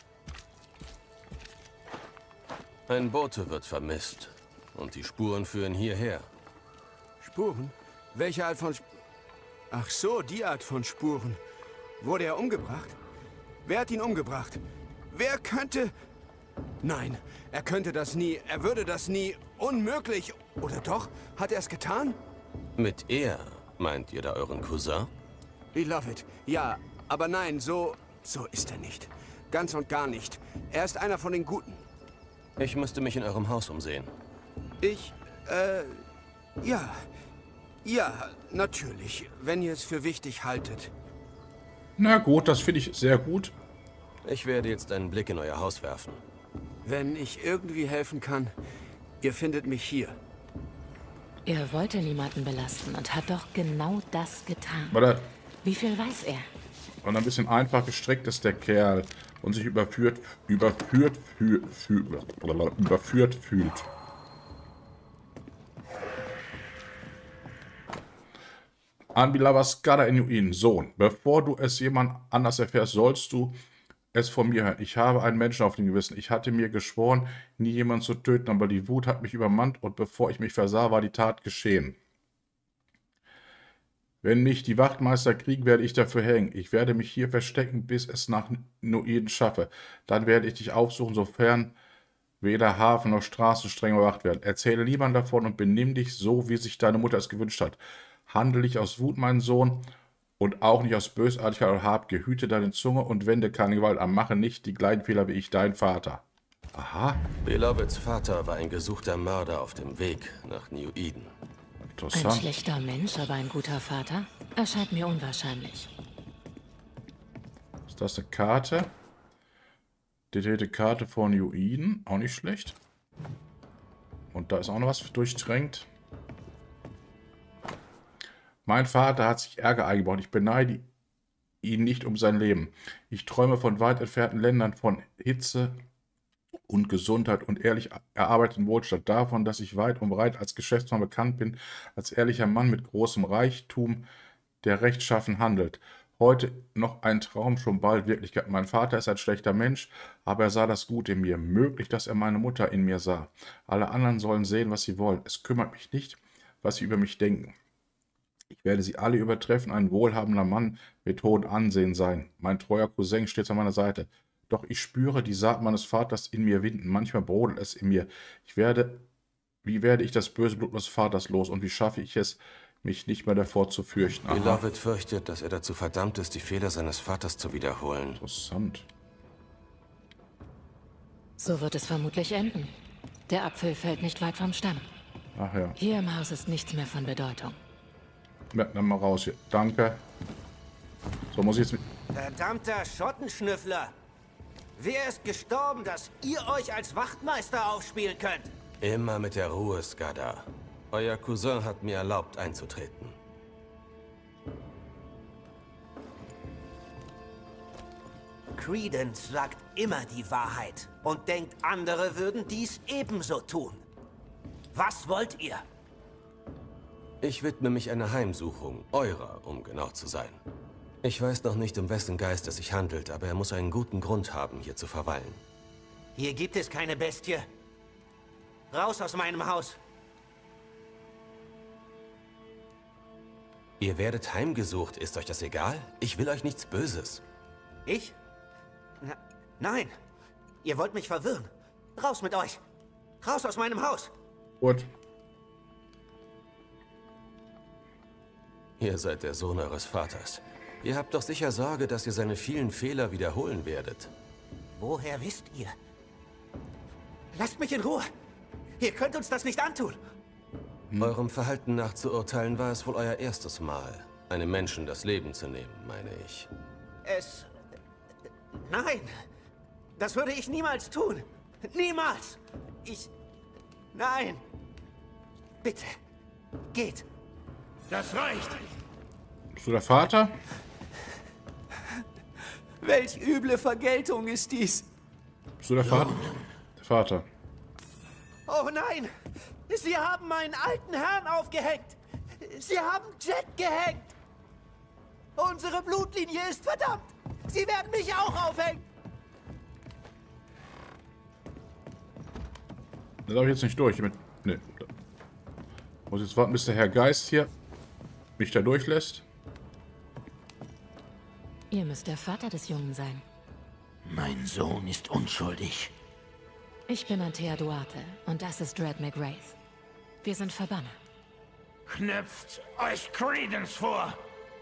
Ein Bote wird vermisst. Und die Spuren führen hierher. Spuren? Welche Art von... Sp Ach so, die Art von Spuren. Wurde er umgebracht? Wer hat ihn umgebracht? Wer könnte... Nein, er könnte das nie. Er würde das nie. Unmöglich. Oder doch? Hat er es getan? Mit er? Meint ihr da euren Cousin? I love it. Ja, aber nein, so... So ist er nicht. Ganz und gar nicht. Er ist einer von den Guten. Ich müsste mich in eurem Haus umsehen. Ich... Äh... Ja. Ja, natürlich. Wenn ihr es für wichtig haltet. Na gut, das finde ich sehr gut. Ich werde jetzt einen Blick in euer Haus werfen. Wenn ich irgendwie helfen kann, ihr findet mich hier. Er wollte niemanden belasten und hat doch genau das getan. Weil er, Wie viel weiß er? weil er ein bisschen einfach gestrickt ist, der Kerl. Und sich überführt, überführt, fü, fü, überführt fühlt. Anbilava Skada Inuin, Sohn. Bevor du es jemand anders erfährst, sollst du es von mir hören. Ich habe einen Menschen auf dem Gewissen. Ich hatte mir geschworen, nie jemanden zu töten, aber die Wut hat mich übermannt und bevor ich mich versah, war die Tat geschehen. Wenn mich die Wachtmeister kriegen, werde ich dafür hängen. Ich werde mich hier verstecken, bis es nach Nuiden schaffe. Dann werde ich dich aufsuchen, sofern weder Hafen noch Straßen streng überwacht werden. Erzähle niemand davon und benimm dich so, wie sich deine Mutter es gewünscht hat. Handle nicht aus Wut, mein Sohn, und auch nicht aus Bösartigkeit oder Habgier. Hüte deine Zunge und wende keine Gewalt an. Mache nicht die gleichen Fehler wie ich, dein Vater. Aha. Beloveds Vater war ein gesuchter Mörder auf dem Weg nach New Eden. Ein Interessant. schlechter Mensch, aber ein guter Vater? Erscheint mir unwahrscheinlich. Ist das eine Karte? Detaillierte Karte von New Eden. Auch nicht schlecht. Und da ist auch noch was durchtränkt. Mein Vater hat sich Ärger eingebaut. Ich beneide ihn nicht um sein Leben. Ich träume von weit entfernten Ländern, von Hitze und Gesundheit und ehrlich erarbeiteten Wohlstand. Davon, dass ich weit und breit als Geschäftsmann bekannt bin, als ehrlicher Mann mit großem Reichtum, der rechtschaffen handelt. Heute noch ein Traum, schon bald Wirklichkeit. Mein Vater ist ein schlechter Mensch, aber er sah das Gute in mir. Möglich, dass er meine Mutter in mir sah. Alle anderen sollen sehen, was sie wollen. Es kümmert mich nicht, was sie über mich denken. Ich werde sie alle übertreffen, ein wohlhabender Mann mit hohem Ansehen sein. Mein treuer Cousin steht an meiner Seite. Doch ich spüre die Saat meines Vaters in mir winden. Manchmal brodelt es in mir. Ich werde, wie werde ich das böse Blut meines Vaters los? Und wie schaffe ich es, mich nicht mehr davor zu fürchten? Aha. Beloved fürchtet, dass er dazu verdammt ist, die Fehler seines Vaters zu wiederholen. Interessant. So wird es vermutlich enden. Der Apfel fällt nicht weit vom Stamm. Ach ja. Hier im Haus ist nichts mehr von Bedeutung. Ja, dann mal raus hier. Danke. So, muss ich jetzt... Verdammter Schottenschnüffler! Wer ist gestorben, dass ihr euch als Wachtmeister aufspielen könnt? Immer mit der Ruhe, Skada. Euer Cousin hat mir erlaubt, einzutreten. Credence sagt immer die Wahrheit und denkt, andere würden dies ebenso tun. Was wollt ihr? Ich widme mich einer Heimsuchung, eurer, um genau zu sein. Ich weiß noch nicht, um wessen Geist es sich handelt, aber er muss einen guten Grund haben, hier zu verweilen. Hier gibt es keine Bestie. Raus aus meinem Haus. Ihr werdet heimgesucht, ist euch das egal? Ich will euch nichts Böses. Ich? Na, nein. Ihr wollt mich verwirren. Raus mit euch. Raus aus meinem Haus. Gut. Ihr seid der Sohn eures Vaters. Ihr habt doch sicher Sorge, dass ihr seine vielen Fehler wiederholen werdet. Woher wisst ihr? Lasst mich in Ruhe. Ihr könnt uns das nicht antun. Hm. Eurem Verhalten nach zu urteilen, war es wohl euer erstes Mal, einem Menschen das Leben zu nehmen, meine ich. Es... Nein. Das würde ich niemals tun. Niemals. Ich... Nein. Bitte. Geht. Das reicht. Bist du der Vater? Welch üble Vergeltung ist dies? Bist du der Vater? Der Vater. Oh nein! Sie haben meinen alten Herrn aufgehängt! Sie haben Jet gehängt! Unsere Blutlinie ist verdammt! Sie werden mich auch aufhängen! Da darf ich jetzt nicht durch. Mit, nee. Muss jetzt warten, bis der Herr Geist hier mich da durchlässt. Ihr müsst der Vater des Jungen sein. Mein Sohn ist unschuldig. Ich bin Antea Duarte und das ist Dredd McWraith. Wir sind Verbanner. Knüpft euch Credence vor!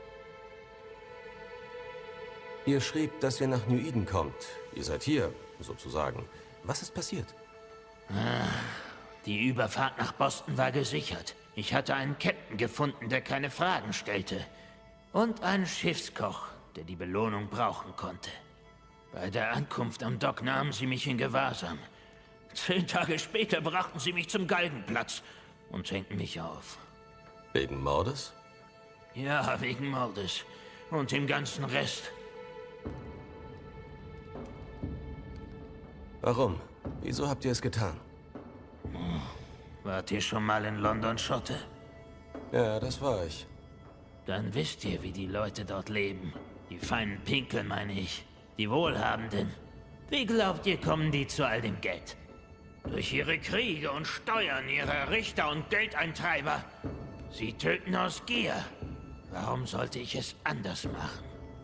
Ihr schrieb, dass ihr nach New Eden kommt. Ihr seid hier, sozusagen. Was ist passiert? Die Überfahrt nach Boston war gesichert. Ich hatte einen Captain gefunden, der keine Fragen stellte. Und einen Schiffskoch, der die Belohnung brauchen konnte. Bei der Ankunft am Dock nahmen sie mich in Gewahrsam. Zehn Tage später brachten sie mich zum Galgenplatz und hängten mich auf. Wegen Mordes? Ja, wegen Mordes. Und dem ganzen Rest. Warum? Wieso habt ihr es getan? Wart ihr schon mal in London, Schotte? Ja, das war ich. Dann wisst ihr, wie die Leute dort leben. Die feinen Pinkel, meine ich. Die Wohlhabenden. Wie glaubt ihr, kommen die zu all dem Geld? Durch ihre Kriege und Steuern, ihre Richter und Geldeintreiber. Sie töten aus Gier. Warum sollte ich es anders machen?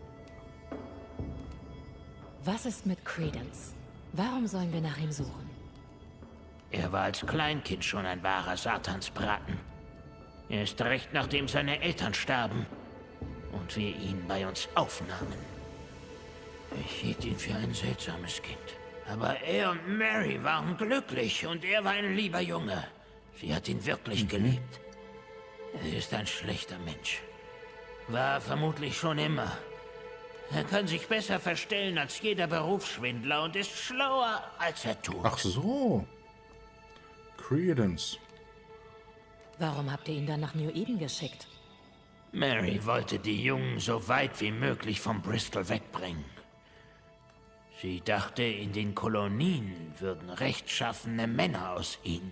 Was ist mit Credence? Warum sollen wir nach ihm suchen? Er war als Kleinkind schon ein wahrer Satansbraten. Erst recht nachdem seine Eltern starben und wir ihn bei uns aufnahmen. Ich hielt ihn für ein seltsames Kind. Aber er und Mary waren glücklich und er war ein lieber Junge. Sie hat ihn wirklich mhm. geliebt. Er ist ein schlechter Mensch. War vermutlich schon immer. Er kann sich besser verstellen als jeder Berufsschwindler und ist schlauer, als er tut. Ach so. Credence. Warum habt ihr ihn dann nach New Eden geschickt? Mary wollte die Jungen so weit wie möglich vom Bristol wegbringen. Sie dachte, in den Kolonien würden rechtschaffene Männer aus ihnen.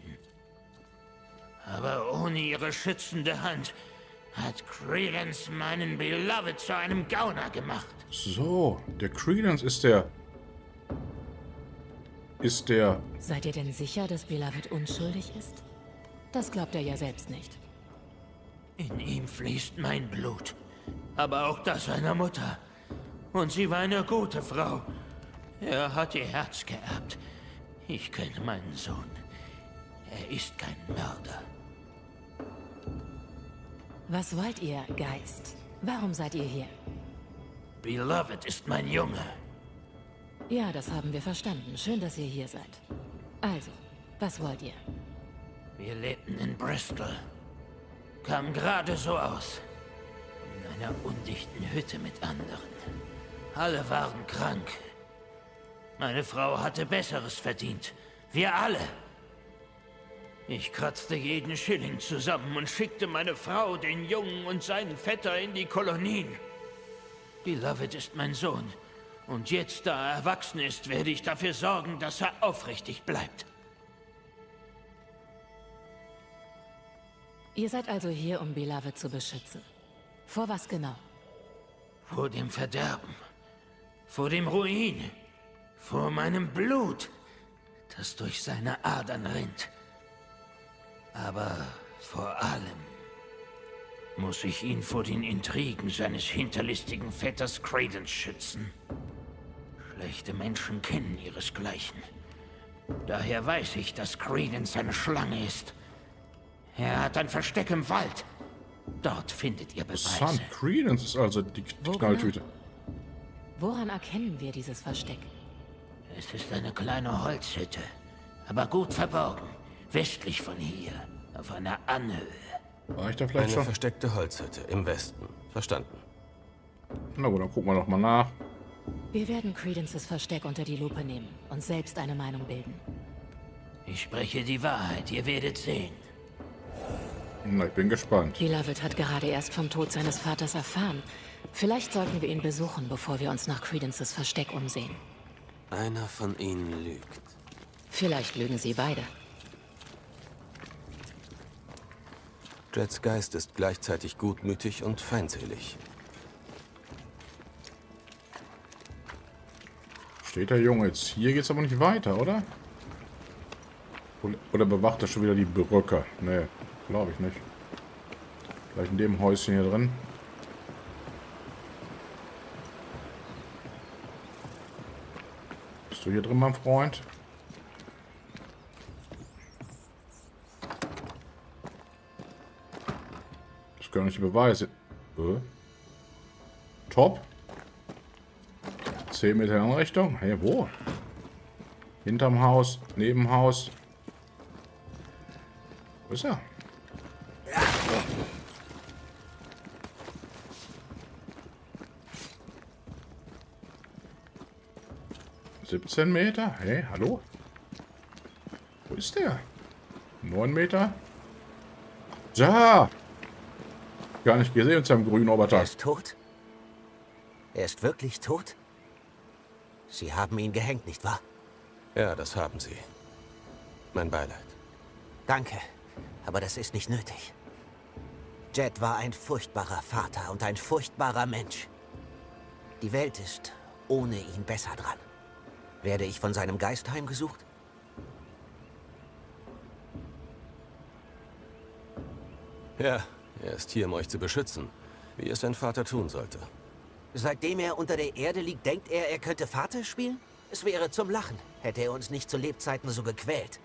Aber ohne ihre schützende Hand hat Credence meinen Beloved zu einem Gauner gemacht. So, der Credence ist der... Ist der... Seid ihr denn sicher, dass Beloved unschuldig ist? Das glaubt er ja selbst nicht. In ihm fließt mein Blut. Aber auch das seiner Mutter. Und sie war eine gute Frau. Er hat ihr Herz geerbt. Ich kenne meinen Sohn. Er ist kein Mörder. Was wollt ihr, Geist? Warum seid ihr hier? Beloved ist mein Junge. Ja, das haben wir verstanden. Schön, dass ihr hier seid. Also, was wollt ihr? Wir lebten in Bristol. Kamen gerade so aus. In einer undichten Hütte mit anderen. Alle waren krank. Meine Frau hatte Besseres verdient. Wir alle. Ich kratzte jeden Schilling zusammen und schickte meine Frau, den Jungen und seinen Vetter in die Kolonien. Beloved ist mein Sohn. Und jetzt, da er erwachsen ist, werde ich dafür sorgen, dass er aufrichtig bleibt. Ihr seid also hier, um Beloved zu beschützen. Vor was genau? Vor dem Verderben. Vor dem Ruin. Vor meinem Blut, das durch seine Adern rinnt. Aber vor allem muss ich ihn vor den Intrigen seines hinterlistigen Vetters Credence schützen. Schlechte Menschen kennen ihresgleichen. Daher weiß ich, dass Credence eine Schlange ist. Er hat ein Versteck im Wald. Dort findet ihr Beweise. Interessant. Credence ist also die, die Knalltüte. Woran erkennen wir dieses Versteck? Es ist eine kleine Holzhütte, aber gut verborgen. Westlich von hier, auf einer Anhöhe. War ich da vielleicht Eine schon? versteckte Holzhütte im Westen. Verstanden. Na gut, dann gucken wir doch mal nach. Wir werden Credences Versteck unter die Lupe nehmen und selbst eine Meinung bilden. Ich spreche die Wahrheit, ihr werdet sehen. Na, ich bin gespannt. Beloved hat gerade erst vom Tod seines Vaters erfahren. Vielleicht sollten wir ihn besuchen, bevor wir uns nach Credences Versteck umsehen. Einer von ihnen lügt. Vielleicht lügen sie beide. Jets Geist ist gleichzeitig gutmütig und feindselig. Steht der Junge jetzt hier? Geht's aber nicht weiter, oder? Oder bewacht er schon wieder die Brücke? Nee, glaube ich nicht. Vielleicht in dem Häuschen hier drin. Bist du hier drin, mein Freund? Das können nicht die Beweise. Äh? Top. zehn Meter in Richtung. Hey, wo? Hinterm Haus, neben Haus. Wo ist er? siebzehn Meter? Hey, hallo? Wo ist der? neun Meter? Da! Gar nicht gesehen mit seinem grünen Er Oberteil. ist tot? Er ist wirklich tot? Sie haben ihn gehängt, nicht wahr? Ja, das haben sie. Mein Beileid. Danke, aber das ist nicht nötig. Jet war ein furchtbarer Vater und ein furchtbarer Mensch. Die Welt ist ohne ihn besser dran. Werde ich von seinem Geist heimgesucht? Ja, er ist hier, um euch zu beschützen, wie es sein Vater tun sollte. Seitdem er unter der Erde liegt, denkt er, er könnte Vater spielen? Es wäre zum Lachen, hätte er uns nicht zu Lebzeiten so gequält.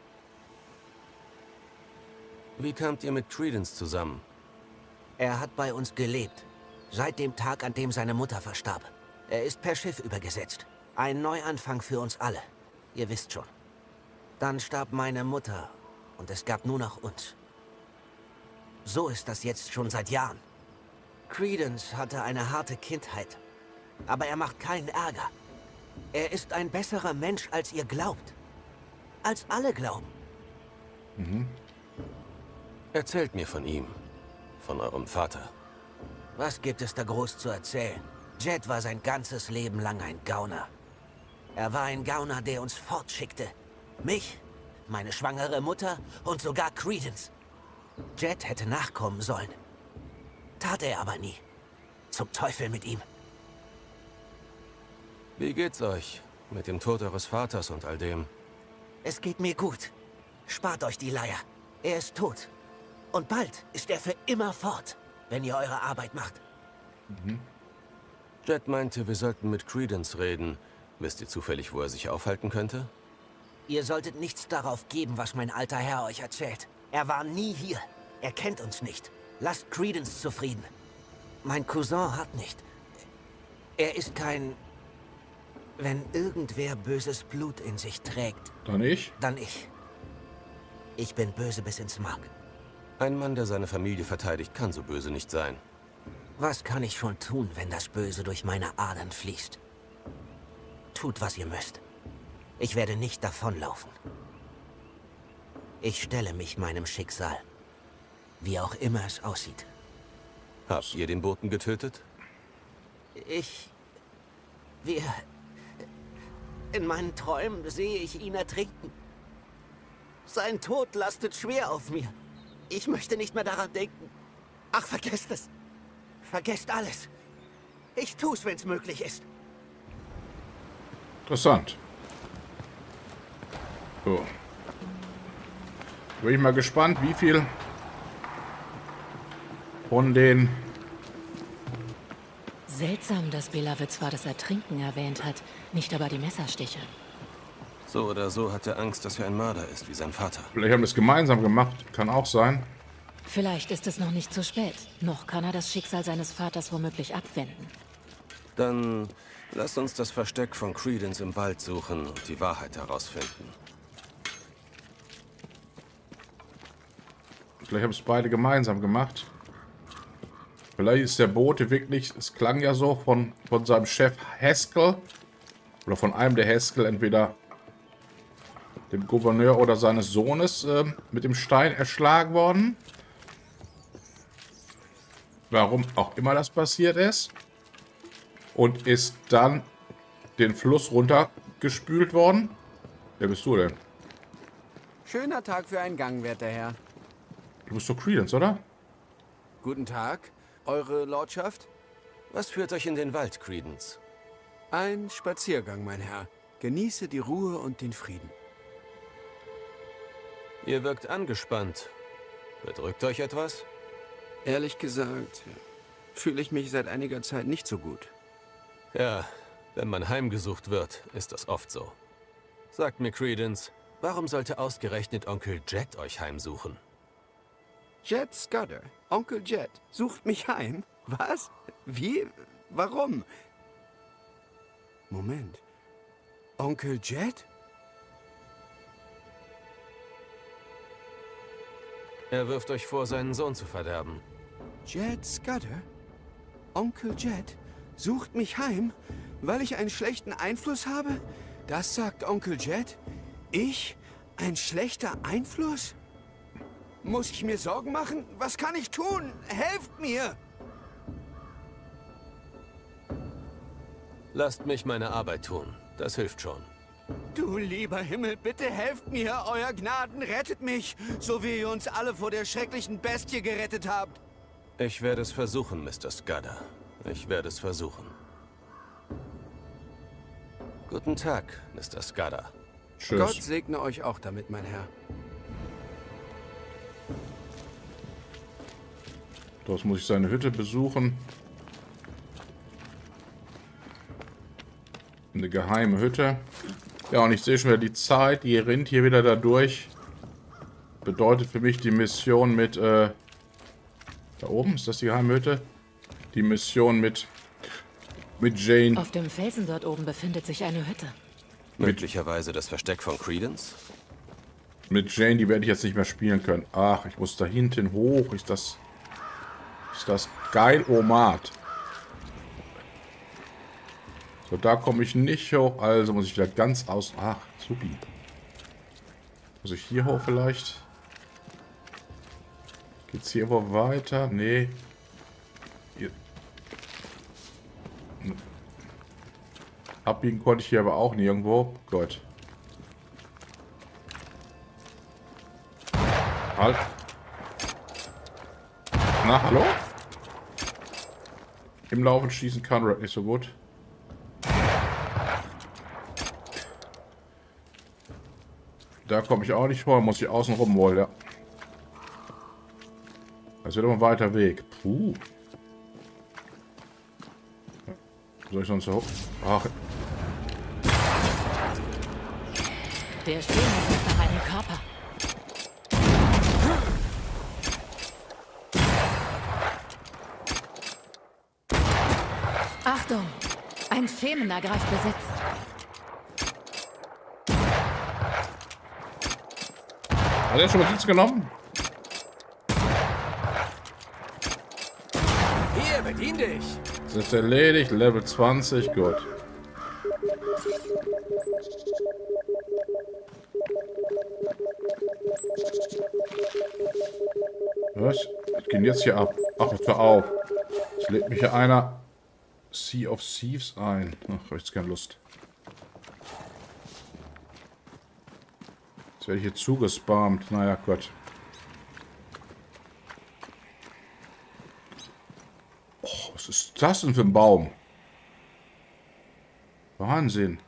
Wie kamt ihr mit Credence zusammen? Er hat bei uns gelebt. Seit dem Tag, an dem seine Mutter verstarb. Er ist per Schiff übergesetzt. Ein Neuanfang für uns alle. Ihr wisst schon. Dann starb meine Mutter und es gab nur noch uns. So ist das jetzt schon seit Jahren. Credence hatte eine harte Kindheit. Aber er macht keinen Ärger. Er ist ein besserer Mensch, als ihr glaubt. Als alle glauben. Mhm. Erzählt mir von ihm. Von eurem Vater. Was gibt es da groß zu erzählen? Jet war sein ganzes Leben lang ein Gauner. Er war ein Gauner, der uns fortschickte. Mich, meine schwangere Mutter und sogar Credence. Jet hätte nachkommen sollen. Tat er aber nie. Zum Teufel mit ihm. Wie geht's euch? Mit dem Tod eures Vaters und all dem? Es geht mir gut. Spart euch die Leier. Er ist tot. Und bald ist er für immer fort, wenn ihr eure Arbeit macht. Mhm. Jet meinte, wir sollten mit Credence reden. Wisst ihr zufällig, wo er sich aufhalten könnte? Ihr solltet nichts darauf geben, was mein alter Herr euch erzählt. Er war nie hier. Er kennt uns nicht. Lasst Credence zufrieden. Mein Cousin hat nicht. Er ist kein... Wenn irgendwer böses Blut in sich trägt... Dann ich? Dann ich. Ich bin böse bis ins Mark. Ein Mann, der seine Familie verteidigt, kann so böse nicht sein. Was kann ich schon tun, wenn das Böse durch meine Adern fließt? Tut, was ihr müsst. Ich werde nicht davonlaufen. Ich stelle mich meinem Schicksal. Wie auch immer es aussieht. Habt ihr den Boten getötet? Ich... Wir... In meinen Träumen sehe ich ihn ertrinken. Sein Tod lastet schwer auf mir. Ich möchte nicht mehr daran denken. Ach, vergesst es. Vergesst alles. Ich tu's, wenn's möglich ist. Interessant. So. Bin ich mal gespannt, wie viel von den Seltsam, dass Bela zwar das Ertrinken erwähnt hat, nicht aber die Messerstiche. So oder so hat er Angst, dass er ein Mörder ist, wie sein Vater. Vielleicht haben wir es gemeinsam gemacht. Kann auch sein. Vielleicht ist es noch nicht zu spät. Noch kann er das Schicksal seines Vaters womöglich abwenden. Dann lasst uns das Versteck von Credence im Wald suchen und die Wahrheit herausfinden. Vielleicht haben es beide gemeinsam gemacht. Vielleicht ist der Bote wirklich, es klang ja so, von, von seinem Chef Haskell oder von einem der Haskell, entweder dem Gouverneur oder seines Sohnes, äh, mit dem Stein erschlagen worden. Warum auch immer das passiert ist. Und ist dann den Fluss runtergespült worden. Wer bist du denn? Schöner Tag für einen Gang, werter Herr. Du bist doch Credence, oder? Guten Tag, Eure Lordschaft. Was führt euch in den Wald, Credence? Ein Spaziergang, mein Herr. Genieße die Ruhe und den Frieden. Ihr wirkt angespannt. Bedrückt euch etwas? Ehrlich gesagt, fühle ich mich seit einiger Zeit nicht so gut. Ja, wenn man heimgesucht wird, ist das oft so. Sagt mir, Credence, warum sollte ausgerechnet Onkel Jet euch heimsuchen? Jet Scudder, Onkel Jet, sucht mich heim? Was? Wie? Warum? Moment. Onkel Jet? Er wirft euch vor, seinen Sohn zu verderben. Jet Scudder? Onkel Jet sucht mich heim, weil ich einen schlechten Einfluss habe? Das sagt Onkel Jet? Ich? Ein schlechter Einfluss? Muss ich mir Sorgen machen? Was kann ich tun? Helft mir! Lasst mich meine Arbeit tun. Das hilft schon. Du lieber Himmel, bitte helft mir, euer Gnaden, rettet mich, so wie ihr uns alle vor der schrecklichen Bestie gerettet habt. Ich werde es versuchen, Mister Scudder. Ich werde es versuchen. Guten Tag, Mister Scudder. Tschüss. Gott segne euch auch damit, mein Herr. Dort muss ich seine Hütte besuchen. Eine geheime Hütte. Ja, und ich sehe schon wieder die Zeit, die rinnt hier wieder da durch. Bedeutet für mich die Mission mit, äh, da oben, ist das die geheime Hütte? Die Mission mit, mit Jane. Auf dem Felsen dort oben befindet sich eine Hütte. Möglicherweise das Versteck von Credence? Mit Jane, die werde ich jetzt nicht mehr spielen können. Ach, ich muss da hinten hoch. Ist das, ist das geil, Omat. So, da komme ich nicht hoch. Also muss ich wieder ganz aus... Ach, supi. Muss ich hier hoch vielleicht? Geht's hier wo weiter? Nee. Hier. Abbiegen konnte ich hier aber auch nirgendwo. Gott. Halt. Na, hallo? Im Laufen schießen kann Red nicht so gut. Da komme ich auch nicht vor, muss ich außen rum wollen, ja. Das wird immer ein weiter Weg. Puh. Soll ich sonst so hoch? Ach. Der Sturm ist nach einem Körper. Achtung! Ein Schemen ergreift Besitz. Hat er schon Besitz genommen? Hier, bedien dich! Das ist erledigt. Level zwanzig. Gut. Was? Was geht denn jetzt hier ab? Ach, jetzt hör auf. Jetzt lädt mich hier einer Sea of Thieves ein. Ach, hab ich jetzt keine Lust. Jetzt werde ich hier zugespammt. Naja, Gott. Oh, was ist das denn für ein Baum? Wahnsinn.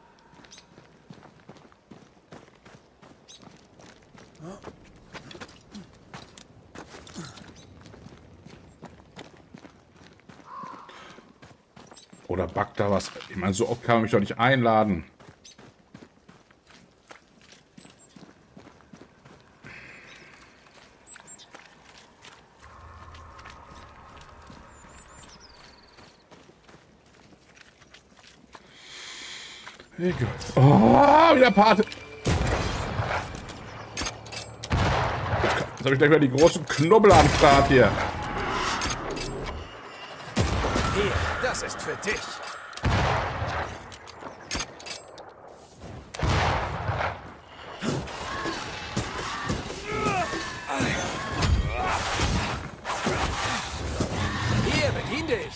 Oder backt da was? Ich meine, so oft kann man mich doch nicht einladen. Egal. Oh, wieder Pate. Jetzt habe ich gleich wieder die großen Knubbel am Start hier. Hier, das ist für dich. Hier, bedien dich.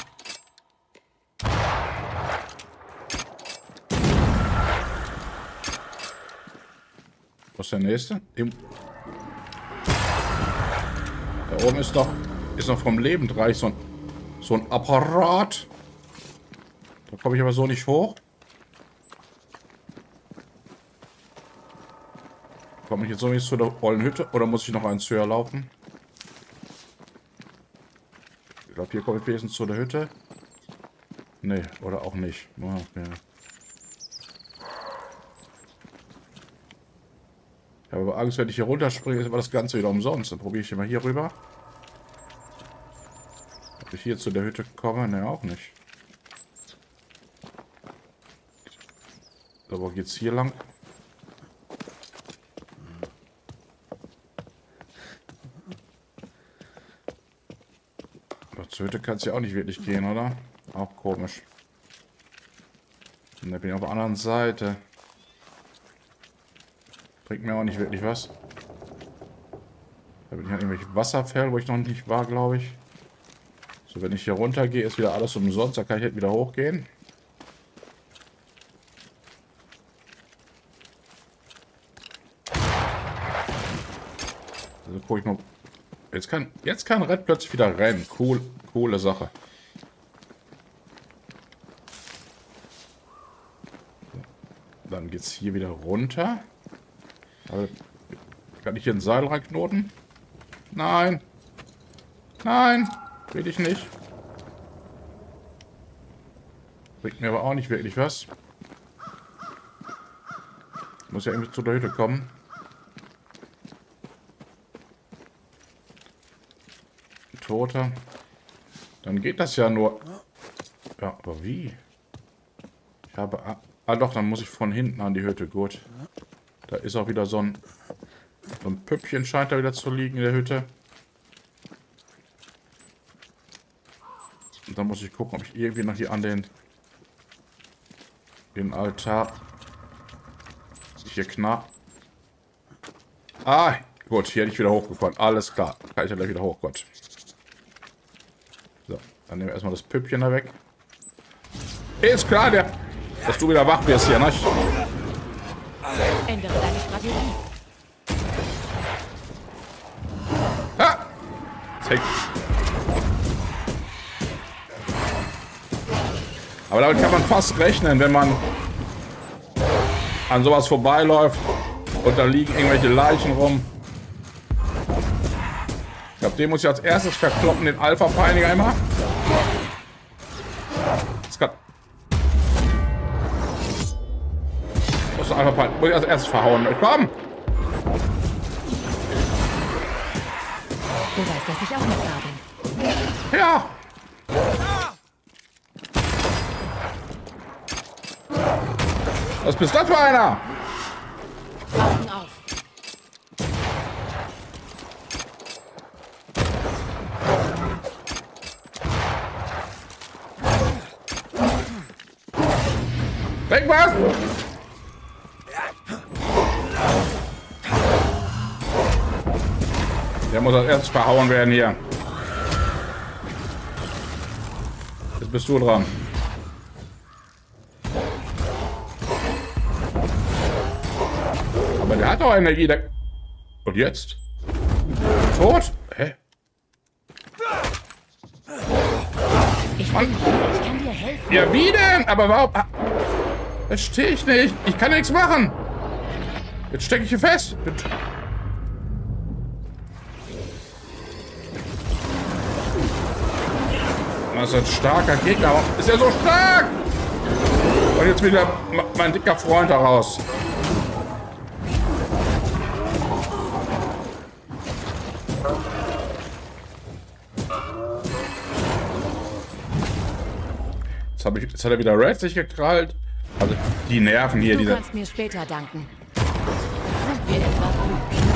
Was ist der nächste? Im da oben ist doch, ist noch vom Lebendreich so ein, so ein Apparat. Da komme ich aber so nicht hoch. Komme ich jetzt so nicht zu der ollen Hütte oder muss ich noch eins höher laufen? Ich glaube, hier komme ich wenigstens zu der Hütte. Nee, oder auch nicht. Oh, ja. Ich habe aber Angst, wenn ich hier runterspringe, ist aber das Ganze wieder umsonst. Dann probiere ich hier mal hier rüber. Ob ich hier zu der Hütte komme? Ne, auch nicht. So, wo geht's hier lang? Aber zur Hütte kann es ja auch nicht wirklich gehen, oder? Auch komisch. Und da bin ich auf der anderen Seite. Bringt mir auch nicht wirklich was. Da bin ich an irgendwelche Wasserfälle, wo ich noch nicht war, glaube ich. So, wenn ich hier runter gehe, ist wieder alles umsonst. Da kann ich halt wieder hochgehen. Also gucke ich mal. Jetzt kann, jetzt kann Red plötzlich wieder rennen. Cool, coole Sache. So, dann geht es hier wieder runter. Aber kann ich hier ein Seil reinknoten? Nein. Nein. Will ich nicht. Bringt mir aber auch nicht wirklich was. Muss ja irgendwie zu der Hütte kommen. Toter. Dann geht das ja nur. Ja, aber wie? Ich habe... Ah, ah doch, dann muss ich von hinten an die Hütte. Gut. Da ist auch wieder so ein, so ein Püppchen scheint da wieder zu liegen in der Hütte. Und dann muss ich gucken, ob ich irgendwie noch hier an den, den Altar hier knapp. Ah, gut, hier hätte ich wieder hochgekommen. Alles klar, kann ich ja gleich wieder hoch, Gott. So, dann nehmen wir erstmal das Püppchen da weg. Ist klar, der, dass du wieder wach wirst hier, ne? Ändere deine Strategie. Ah! Take. Aber damit kann man fast rechnen, wenn man an sowas vorbeiläuft und da liegen irgendwelche Leichen rum. Ich glaube, den muss ich als erstes verkloppen, den Alpha-Peiniger immer. Das kann... Muss ich Alpha-Peiniger... Muss ich als erstes verhauen. Komm! Du weißt, dass ich auch noch da bin. Ja! Was bist das für einer? Augen auf. Weg was! Der muss als erstes verhauen werden hier. Jetzt bist du dran. Aber der hat doch Energie. Der... Und jetzt? Tot? Hä? Ich bin hier, ich kann dir helfen. Ja, wie denn? Aber warum? Verstehe ich nicht. Ich kann nichts machen. Jetzt stecke ich hier fest. Bitte. Das ist ein starker Gegner. Aber ist er so stark? Und jetzt wieder mein dicker Freund daraus. Jetzt, hab ich, jetzt hat er wieder Red sich gekrallt. Also die Nerven hier. Du diese kannst mir später danken. Sind wir etwa wütend?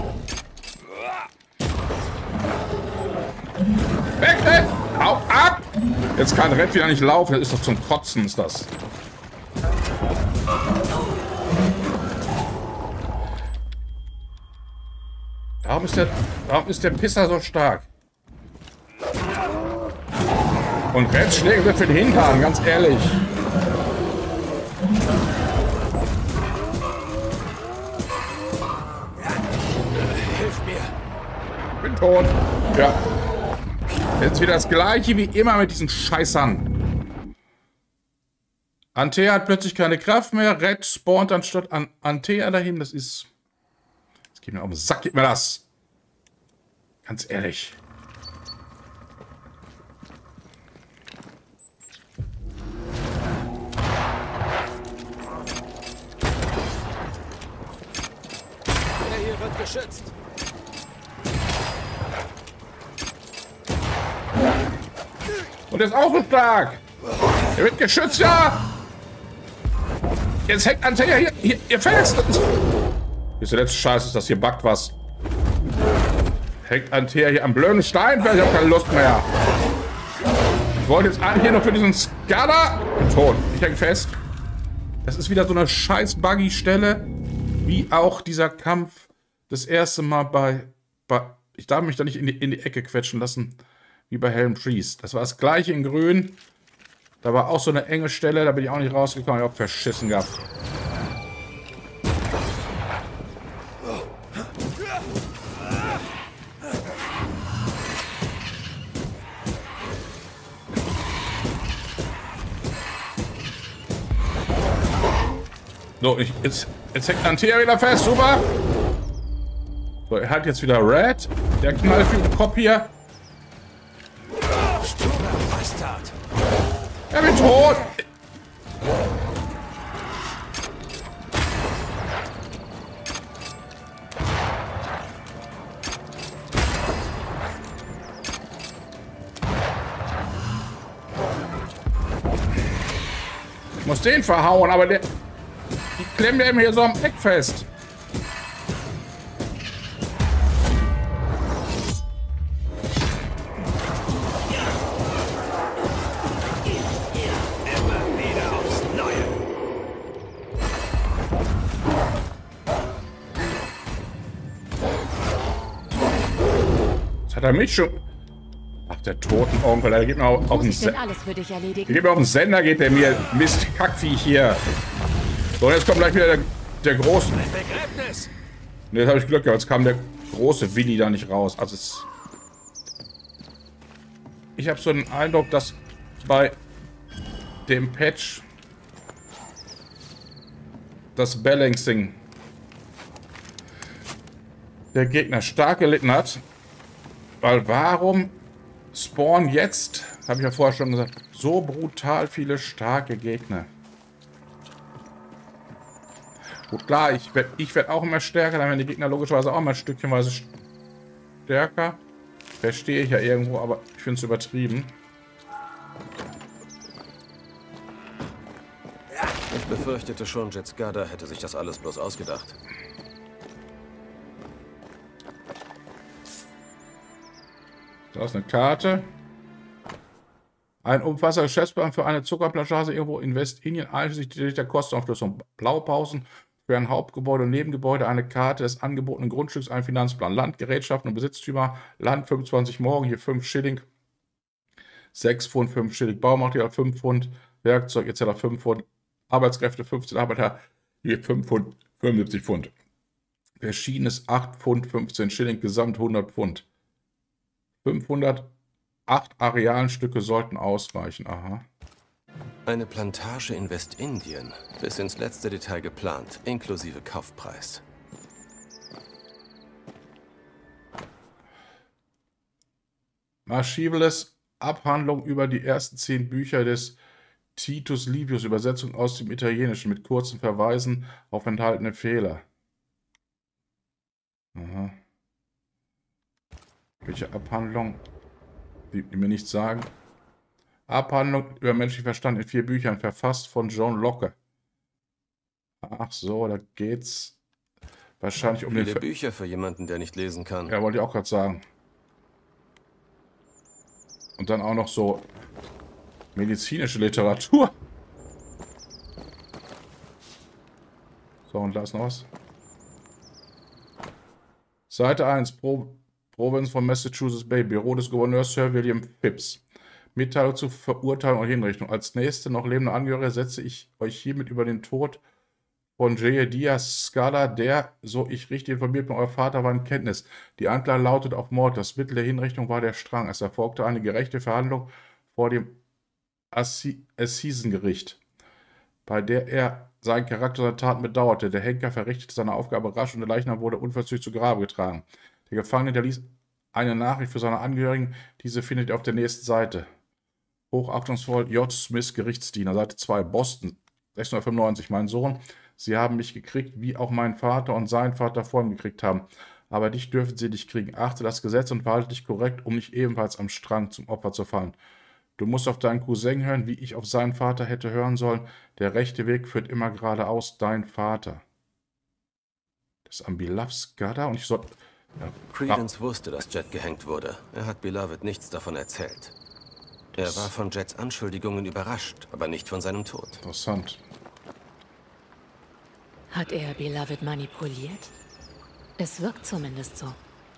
Weg, Red! Hau ab! Jetzt kann Red wieder nicht laufen. Das ist doch zum Kotzen, ist das. Warum ist der, warum ist der Pisser so stark? Und Reds Schläge sind für den Hintern, ganz ehrlich. Hilf mir. Bin tot. Ja. Jetzt wieder das gleiche wie immer mit diesen Scheißern. Antea hat plötzlich keine Kraft mehr. Red spawnt anstatt an Antea dahin. Das ist... Das geht mir auf den Sack, gib mir das. Ganz ehrlich. Der hier wird geschützt. Und er ist auch so stark. Er wird geschützt, ja. Jetzt hängt Antea hier. Hier, ihr fällst. Ist der letzte Scheiß, ist das hier backt was. Hängt Antea hier am blöden Stein. Ich habe keine Lust mehr. Ich wollte jetzt eigentlich hier noch für diesen Skada. Tot. Ich häng fest. Das ist wieder so eine scheiß Buggy-Stelle. Wie auch dieser Kampf das erste Mal bei... bei ich darf mich da nicht in die, in die Ecke quetschen lassen. Wie bei Helm Trees. Das war das gleiche in grün. Da war auch so eine enge Stelle. Da bin ich auch nicht rausgekommen. Ich hab verschissen gehabt. So, ich, jetzt, jetzt hängt Antea wieder fest. Super. So, er hat jetzt wieder Red. Der knallt für den Kopf hier. Bastard. Er wird tot. Ich muss den verhauen, aber der... Die klemmt ja immer hier so am Eck fest. Jetzt hat er mich schon... Ach, der Totenonkel, der geht mir auf, auf den Sender. alles für dich erledigen? Der geht mir auf den Sender, geht der mir. Mist, Kackviech hier. So, jetzt kommt gleich wieder der, der große. Begräbnis. Ne, jetzt habe ich Glück gehabt. Jetzt kam der große Willi da nicht raus. Also es. Ich habe so den Eindruck, dass bei dem Patch das Balancing der Gegner stark gelitten hat. Weil warum spawnen jetzt, habe ich ja vorher schon gesagt, so brutal viele starke Gegner? Gut, klar, ich werde ich werd auch immer stärker, dann werden die Gegner logischerweise auch mal stückchenweise stärker. Verstehe ich ja irgendwo, aber ich finde es übertrieben. Ich befürchtete schon, Jet Skada hätte sich das alles bloß ausgedacht. Da ist eine Karte. Ein umfassender Geschäftsplan für eine Zuckerplantage irgendwo in Westindien, einschließlich der Kostenaufschlüsselung, Blaupausen für ein Hauptgebäude und Nebengebäude, eine Karte des angebotenen Grundstücks, ein Finanzplan, Land, Gerätschaften und Besitztümer, Land fünfundzwanzig Morgen, hier fünf Schilling, sechs Pfund, fünf Schilling, Baumaterial fünf Pfund, Werkzeug et cetera fünf Pfund, Arbeitskräfte fünfzehn Arbeiter, hier fünf Pfund, fünfundsiebzig Pfund. Verschiedenes acht Pfund, fünfzehn Schilling, Gesamt hundert Pfund. fünfhundertacht Arealenstücke sollten ausreichen. Aha. Eine Plantage in Westindien, bis ins letzte Detail geplant, inklusive Kaufpreis. Marschibles Abhandlung über die ersten zehn Bücher des Titus Livius, Übersetzung aus dem Italienischen mit kurzen Verweisen auf enthaltene Fehler. Aha. Welche Abhandlung? Die, die mir nichts sagen. Abhandlung über menschlichen Verstand in vier Büchern, verfasst von John Locke. Ach so, da geht's wahrscheinlich um Viele den... Ver Bücher für jemanden, der nicht lesen kann. Ja, wollte ich auch gerade sagen. Und dann auch noch so medizinische Literatur. So, und da ist noch was. Seite eins, Pro Provinz von Massachusetts Bay, Büro des Gouverneurs Sir William Phipps. Mitteilung zur Verurteilung und Hinrichtung. Als nächste noch lebende Angehörige setze ich euch hiermit über den Tod von J. Diaz Scala, der, so ich richtig informiert bin, euer Vater war in Kenntnis. Die Anklage lautet auf Mord. Das Mittel der Hinrichtung war der Strang. Es erfolgte eine gerechte Verhandlung vor dem Assisengericht, bei der er seinen Charakter seiner Taten bedauerte. Der Henker verrichtete seine Aufgabe rasch und der Leichnam wurde unverzüglich zu Grabe getragen. Der Gefangene hinterließ eine Nachricht für seine Angehörigen. Diese findet ihr auf der nächsten Seite. Hochachtungsvoll J. Smith, Gerichtsdiener, Seite zwei, Boston, sechzehnhundertfünfundneunzig. Mein Sohn, Sie haben mich gekriegt, wie auch mein Vater und sein Vater vor ihm gekriegt haben. Aber dich dürfen sie nicht kriegen. Achte das Gesetz und verhalte dich korrekt, um nicht ebenfalls am Strang zum Opfer zu fallen. Du musst auf deinen Cousin hören, wie ich auf seinen Vater hätte hören sollen. Der rechte Weg führt immer geradeaus, dein Vater. Das ist am Beloved Scudder und ich soll... Ja. Credence wusste, dass Jet gehängt wurde. Er hat Beloved nichts davon erzählt. Er war von Jets Anschuldigungen überrascht, aber nicht von seinem Tod. Interessant. Hat er Beloved manipuliert? Es wirkt zumindest so.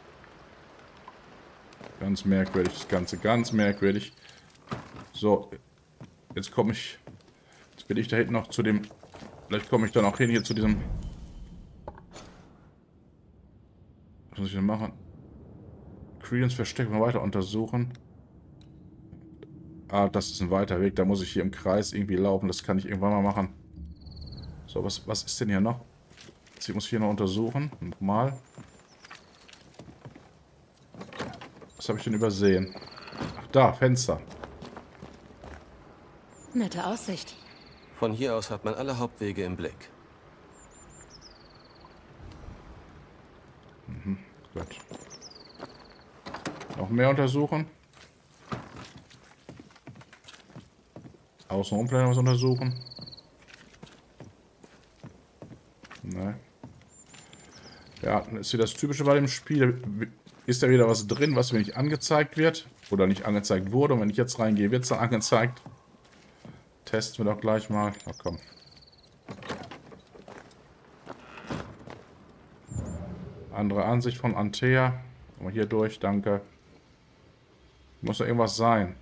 Ganz merkwürdig, das Ganze, ganz merkwürdig. So, jetzt komme ich... Jetzt bin ich da hinten noch zu dem... Vielleicht komme ich dann auch hin hier zu diesem... Was muss ich denn machen? Credence Versteck mal weiter untersuchen. Ah, das ist ein weiter Weg. Da muss ich hier im Kreis irgendwie laufen. Das kann ich irgendwann mal machen. So, was, was ist denn hier noch? Ich muss hier noch untersuchen. Nochmal. Was habe ich denn übersehen? Ach, da, Fenster. Nette Aussicht. Von hier aus hat man alle Hauptwege im Blick. Mhm, gut. Noch mehr untersuchen. Außenrum vielleicht noch was untersuchen. Nein. Ja, ist wieder das Typische bei dem Spiel. Ist da wieder was drin, was mir nicht angezeigt wird? Oder nicht angezeigt wurde? Und wenn ich jetzt reingehe, wird es dann angezeigt. Testen wir doch gleich mal. Na komm. Andere Ansicht von Antea. Mal hier durch, danke. Muss da irgendwas sein.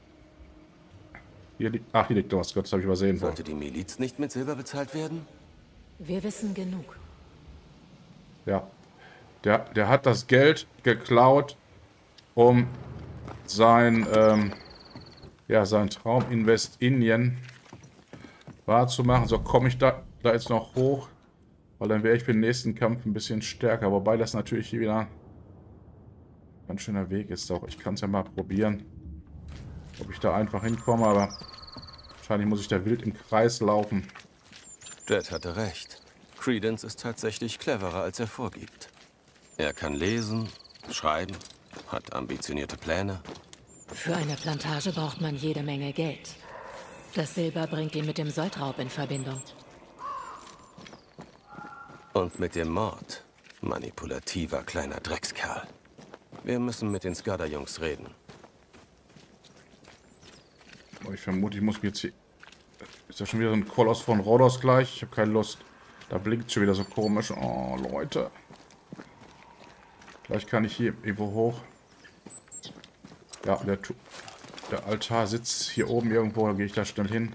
Hier liegt, ach, hier liegt was. Gott, das habe ich übersehen. Sollte die Miliz nicht mit Silber bezahlt werden? Wir wissen genug. Ja. Der, der hat das Geld geklaut, um sein, ähm, ja, sein Traum in Westindien wahrzumachen. So, komme ich da, da jetzt noch hoch, weil dann wäre ich für den nächsten Kampf ein bisschen stärker. Wobei das natürlich hier wieder ein ganz schöner Weg ist. Auch ich kann es ja mal probieren, ob ich da einfach hinkomme, aber wahrscheinlich muss ich da wild im Kreis laufen. Jet hatte recht. Credence ist tatsächlich cleverer, als er vorgibt. Er kann lesen, schreiben, hat ambitionierte Pläne. Für eine Plantage braucht man jede Menge Geld. Das Silber bringt ihn mit dem Soldraub in Verbindung. Und mit dem Mord. Manipulativer kleiner Dreckskerl. Wir müssen mit den Scudder-Jungs reden. Ich vermute, ich muss mir jetzt hier... Ist das schon wieder so ein Koloss von Rhodos gleich? Ich habe keine Lust. Da blinkt schon wieder so komisch. Oh, Leute. Vielleicht kann ich hier irgendwo hoch. Ja, der, der Altar sitzt hier oben irgendwo. Da gehe ich da schnell hin.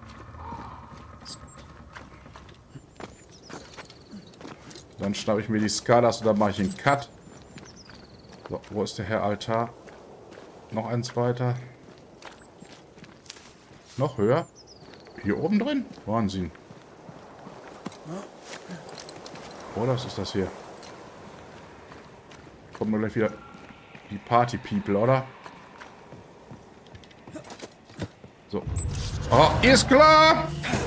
Dann schnappe ich mir die Skalas und dann mache ich einen Cut. So, wo ist der Herr Altar? Noch eins weiter. Noch höher? Hier oben drin? Wahnsinn. Oh, was ist das hier? Kommen wir gleich wieder die Party-People, oder? Oh, ist klar.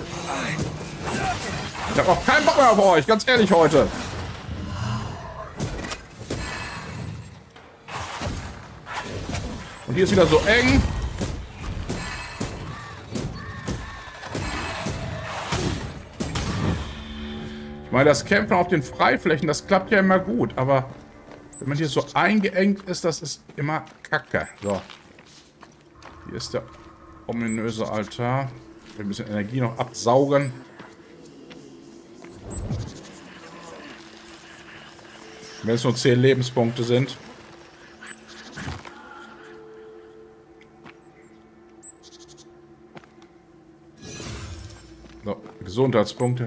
Ich habe auch keinen Bock mehr auf euch, ganz ehrlich heute. Und hier ist wieder so eng. Ich meine, das Kämpfen auf den Freiflächen, das klappt ja immer gut, aber wenn man hier so eingeengt ist, das ist immer Kacke. So. Hier ist der ominöse Altar. Ein bisschen Energie noch absaugen. Wenn es nur zehn Lebenspunkte sind. So, Gesundheitspunkte.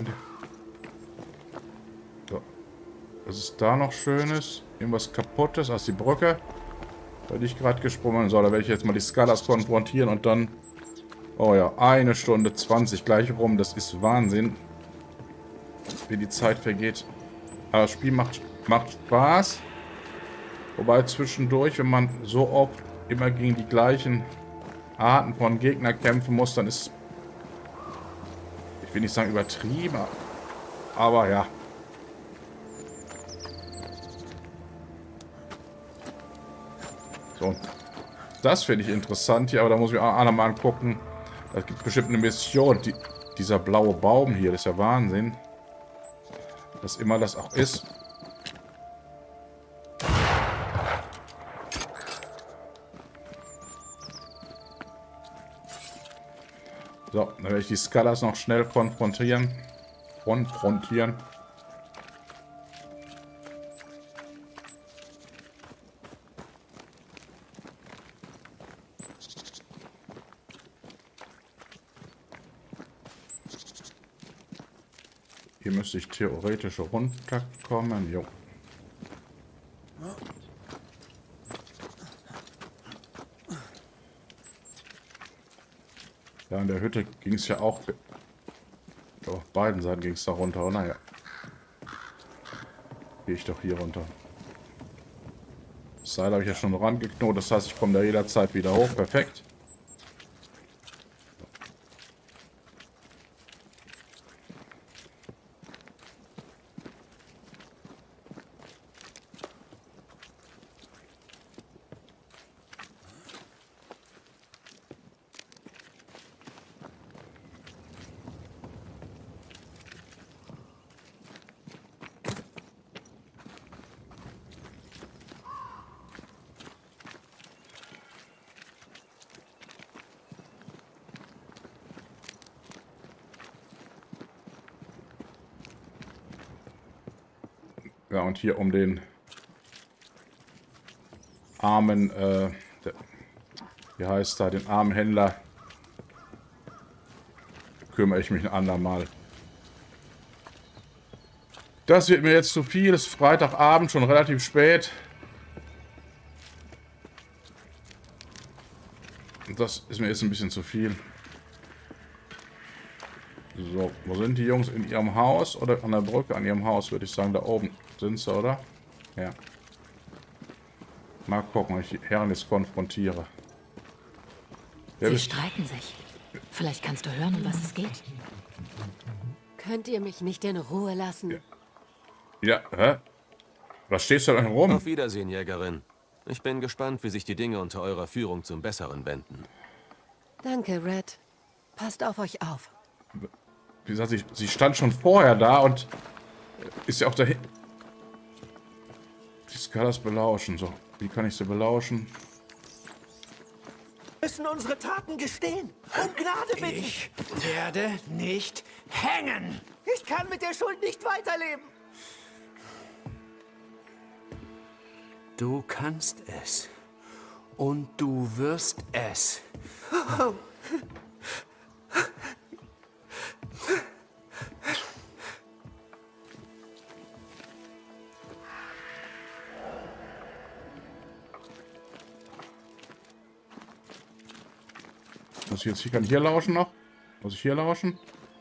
So. Was ist da noch Schönes? Irgendwas Kaputtes? Ach, die Brücke. Da die ich gerade gesprungen bin. So, da werde ich jetzt mal die Skalas konfrontieren und dann... Oh ja, eine Stunde zwanzig gleich rum. Das ist Wahnsinn. Wie die Zeit vergeht. Aber das Spiel macht, macht Spaß. Wobei zwischendurch, wenn man so oft immer gegen die gleichen Arten von Gegner kämpfen muss, dann ist... Ich will nicht sagen übertrieben, aber ja. So. Das finde ich interessant hier, aber da muss ich auch nochmal angucken. Es gibt bestimmt eine Mission. Die, dieser blaue Baum hier, das ist ja Wahnsinn. Was immer das auch ist. So, dann werde ich die Skalas noch schnell konfrontieren. Konfrontieren. Hier müsste ich theoretisch runterkommen. Jo. Ja, in der Hütte ging es ja auch. Auf beiden Seiten ging es da runter. Oh, naja. Gehe ich doch hier runter. Das Seil habe ich ja schon rangeknotet. Das heißt, ich komme da jederzeit wieder hoch. Perfekt. Ja, und hier um den armen, äh, der, wie heißt da, den armen Händler kümmere ich mich ein andermal. Das wird mir jetzt zu viel, es ist Freitagabend, schon relativ spät. Und das ist mir jetzt ein bisschen zu viel. So, wo sind die Jungs? In ihrem Haus oder an der Brücke? An ihrem Haus, würde ich sagen. Da oben sind sie, oder? Ja. Mal gucken, ob ich die Herren jetzt konfrontiere. Sie streiten sich. Vielleicht kannst du hören, um was es geht. Könnt ihr mich nicht in Ruhe lassen? Ja, hä? Was stehst du denn rum? Auf Wiedersehen, Jägerin. Ich bin gespannt, wie sich die Dinge unter eurer Führung zum Besseren wenden. Danke, Red. Passt auf euch auf. Wie gesagt, sie, sie stand schon vorher da und ist ja auch dahin. Die Skalas belauschen. So, wie kann ich sie belauschen? Wir müssen unsere Taten gestehen. Um Gnade bitten. Ich werde nicht hängen. Ich kann mit der Schuld nicht weiterleben. Du kannst es. Und du wirst es. Oh. Muss ich jetzt hier, kann ich hier lauschen noch? Muss ich hier lauschen?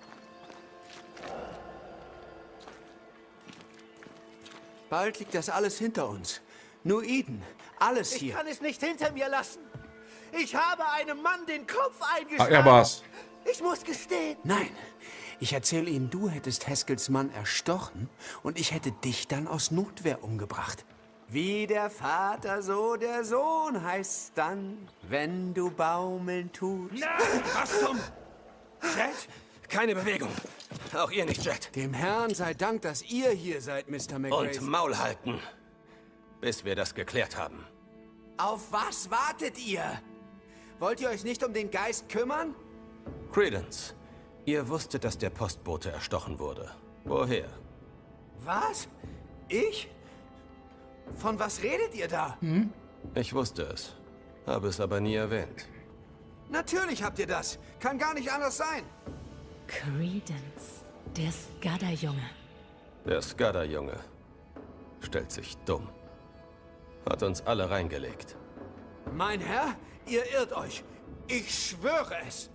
Bald liegt das alles hinter uns. Nur Eden. Alles Ich hier. kann es nicht hinter mir lassen. Ich habe einem Mann den Kopf Ah, eingeschlagen. er war's. Ich muss gestehen. Nein, ich erzähle ihm, du hättest Haskells Mann erstochen und ich hätte dich dann aus Notwehr umgebracht. Wie der Vater, so der Sohn heißt's dann, wenn du baumeln tust. Nein! Was zum... Jet? Keine Bewegung. Auch ihr nicht, Jet. Dem Herrn sei Dank, dass ihr hier seid, Mister McGrace. Und Maul halten, bis wir das geklärt haben. Auf was wartet ihr? Wollt ihr euch nicht um den Geist kümmern? Credence, ihr wusstet, dass der Postbote erstochen wurde. Woher? Was? Ich? Von was redet ihr da? Hm? Ich wusste es, habe es aber nie erwähnt. Natürlich habt ihr das. Kann gar nicht anders sein. Credence, der Skada-Junge. Der Skada-Junge stellt sich dumm. Hat uns alle reingelegt. Mein Herr, ihr irrt euch. Ich schwöre es.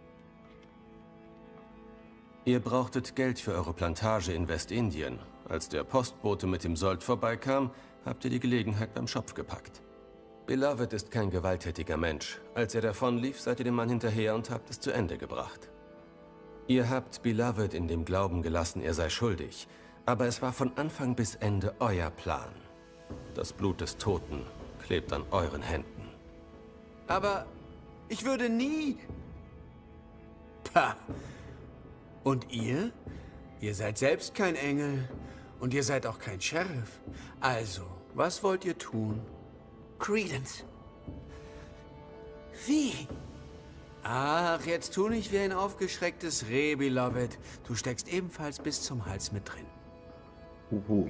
Ihr brauchtet Geld für eure Plantage in Westindien. Als der Postbote mit dem Sold vorbeikam, habt ihr die Gelegenheit beim Schopf gepackt. Beloved ist kein gewalttätiger Mensch. Als er davonlief, seid ihr dem Mann hinterher und habt es zu Ende gebracht. Ihr habt Beloved in dem Glauben gelassen, er sei schuldig. Aber es war von Anfang bis Ende euer Plan. Das Blut des Toten klebt an euren Händen. Aber ich würde nie... Pah. Und ihr? Ihr seid selbst kein Engel. Und ihr seid auch kein Sheriff. Also, was wollt ihr tun? Credence. Wie? Ach, jetzt tu nicht wie ein aufgeschrecktes Reh, Beloved. Du steckst ebenfalls bis zum Hals mit drin. Uhu.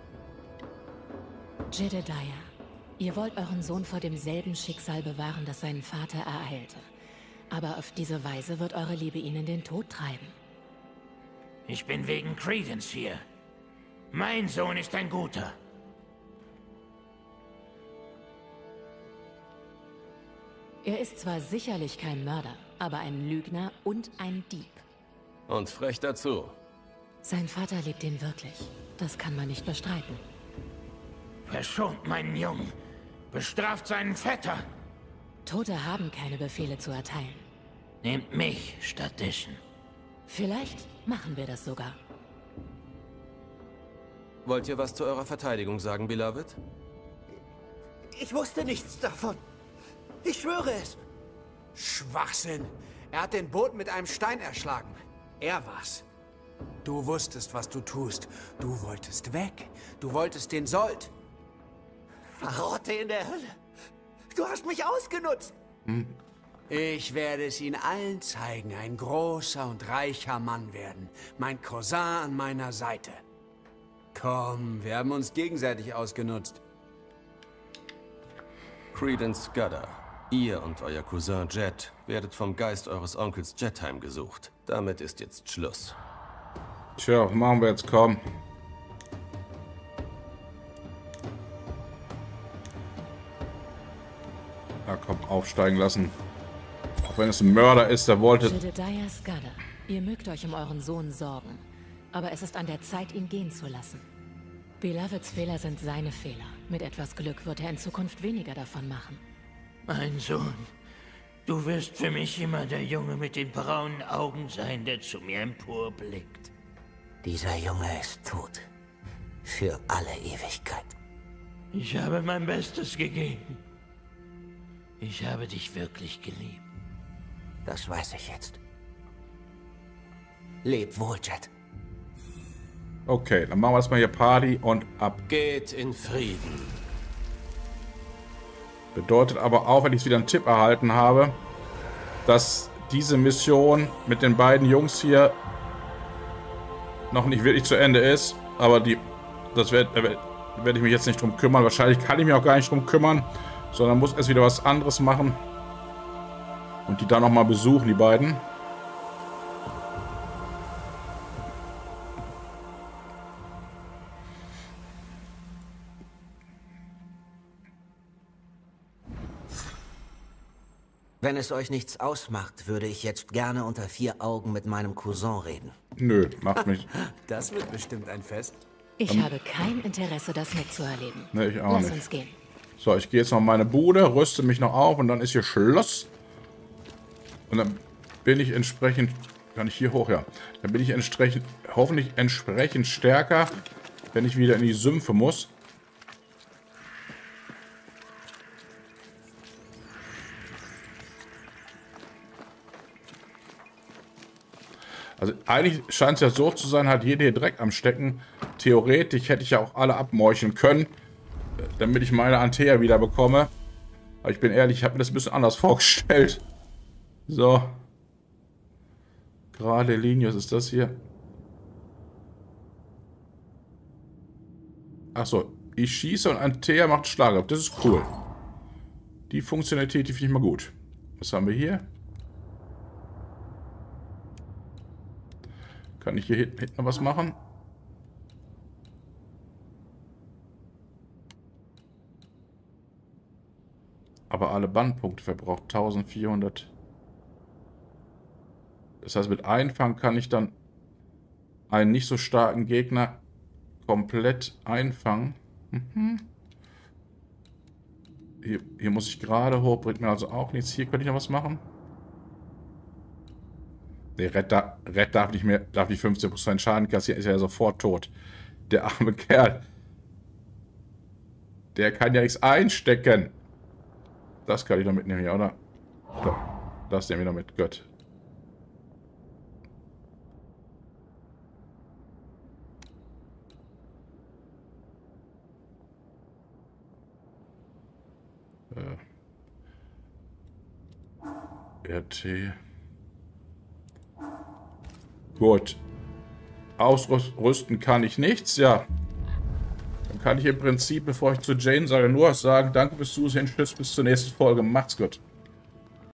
Jedediah, ihr wollt euren Sohn vor demselben Schicksal bewahren, das seinen Vater ereilte. Aber auf diese Weise wird eure Liebe ihn in den Tod treiben. Ich bin wegen Credence hier. Mein Sohn ist ein Guter. Er ist zwar sicherlich kein Mörder, aber ein Lügner und ein Dieb. Und frech dazu. Sein Vater liebt ihn wirklich. Das kann man nicht bestreiten. Verschont meinen Jungen. Bestraft seinen Vetter. Tote haben keine Befehle zu erteilen. Nehmt mich stattdessen. Vielleicht machen wir das sogar. Wollt ihr was zu eurer Verteidigung sagen, Beloved? Ich wusste nichts davon. Ich schwöre es. Schwachsinn. Er hat den Boten mit einem Stein erschlagen. Er war's. Du wusstest, was du tust. Du wolltest weg. Du wolltest den Sold. Verrotte in der Hölle. Du hast mich ausgenutzt. Hm. Ich werde es ihnen allen zeigen. Ein großer und reicher Mann werden. Mein Cousin an meiner Seite. Komm, wir haben uns gegenseitig ausgenutzt. Credence Skada. Ihr und euer Cousin Jet werdet vom Geist eures Onkels Jet heimgesucht. Damit ist jetzt Schluss. Tja, machen wir jetzt kaum. Ja, komm, aufsteigen lassen. Auch wenn es ein Mörder ist, der wollte... Jedediah Skada, ihr mögt euch um euren Sohn sorgen. Aber es ist an der Zeit, ihn gehen zu lassen. Beloveds Fehler sind seine Fehler. Mit etwas Glück wird er in Zukunft weniger davon machen. Mein Sohn, du wirst für mich immer der Junge mit den braunen Augen sein, der zu mir emporblickt. Dieser Junge ist tot. Für alle Ewigkeit. Ich habe mein Bestes gegeben. Ich habe dich wirklich geliebt. Das weiß ich jetzt. Leb wohl, Jet. Okay, dann machen wir erstmal hier Party und ab. Geht in Frieden. Bedeutet aber auch, wenn ich wieder einen Tipp erhalten habe, dass diese Mission mit den beiden Jungs hier noch nicht wirklich zu Ende ist. Aber die, das werde werd ich mich jetzt nicht drum kümmern. Wahrscheinlich kann ich mich auch gar nicht drum kümmern, sondern muss erst wieder was anderes machen. Und die dann nochmal besuchen, die beiden. Wenn es euch nichts ausmacht, würde ich jetzt gerne unter vier Augen mit meinem Cousin reden. Nö, macht nicht. Das wird bestimmt ein Fest. Ich Um, habe kein Interesse, das mitzuerleben. Ne, ich auch Lass nicht. uns gehen. So, ich gehe jetzt noch in meine Bude, rüste mich noch auf und dann ist hier Schluss. Und dann bin ich entsprechend... Kann ich hier hoch, ja. Dann bin ich entsprechend, hoffentlich entsprechend stärker, wenn ich wieder in die Sümpfe muss. Also eigentlich scheint es ja so zu sein, hat jeder hier Dreck am Stecken. Theoretisch hätte ich ja auch alle abmorcheln können, damit ich meine Antea wieder bekomme. Aber ich bin ehrlich, ich habe mir das ein bisschen anders vorgestellt. So. Gerade Linie, was ist das hier? Achso, ich schieße und Antea macht Schlag. Das ist cool. Die Funktionalität, die finde ich mal gut. Was haben wir hier? Kann ich hier hinten noch was machen? Aber alle Bandpunkte verbraucht eintausendvierhundert. Das heißt, mit Einfang kann ich dann einen nicht so starken Gegner komplett einfangen. Mhm. Hier, hier muss ich gerade hoch, bringt mir also auch nichts. Hier könnte ich noch was machen. Ne, Red, da, Red darf nicht mehr, darf nicht fünfzehn Prozent Schaden kassieren, ist ja sofort tot. Der arme Kerl. Der kann ja nichts einstecken. Das kann ich noch mitnehmen hier, oder? Das nehmen wir noch mit, Gott. R T. Gut. Ausrüsten kann ich nichts, ja. Dann kann ich im Prinzip, bevor ich zu Jane sage, nur sagen, danke fürs Zusehen, tschüss, bis zur nächsten Folge. Macht's gut.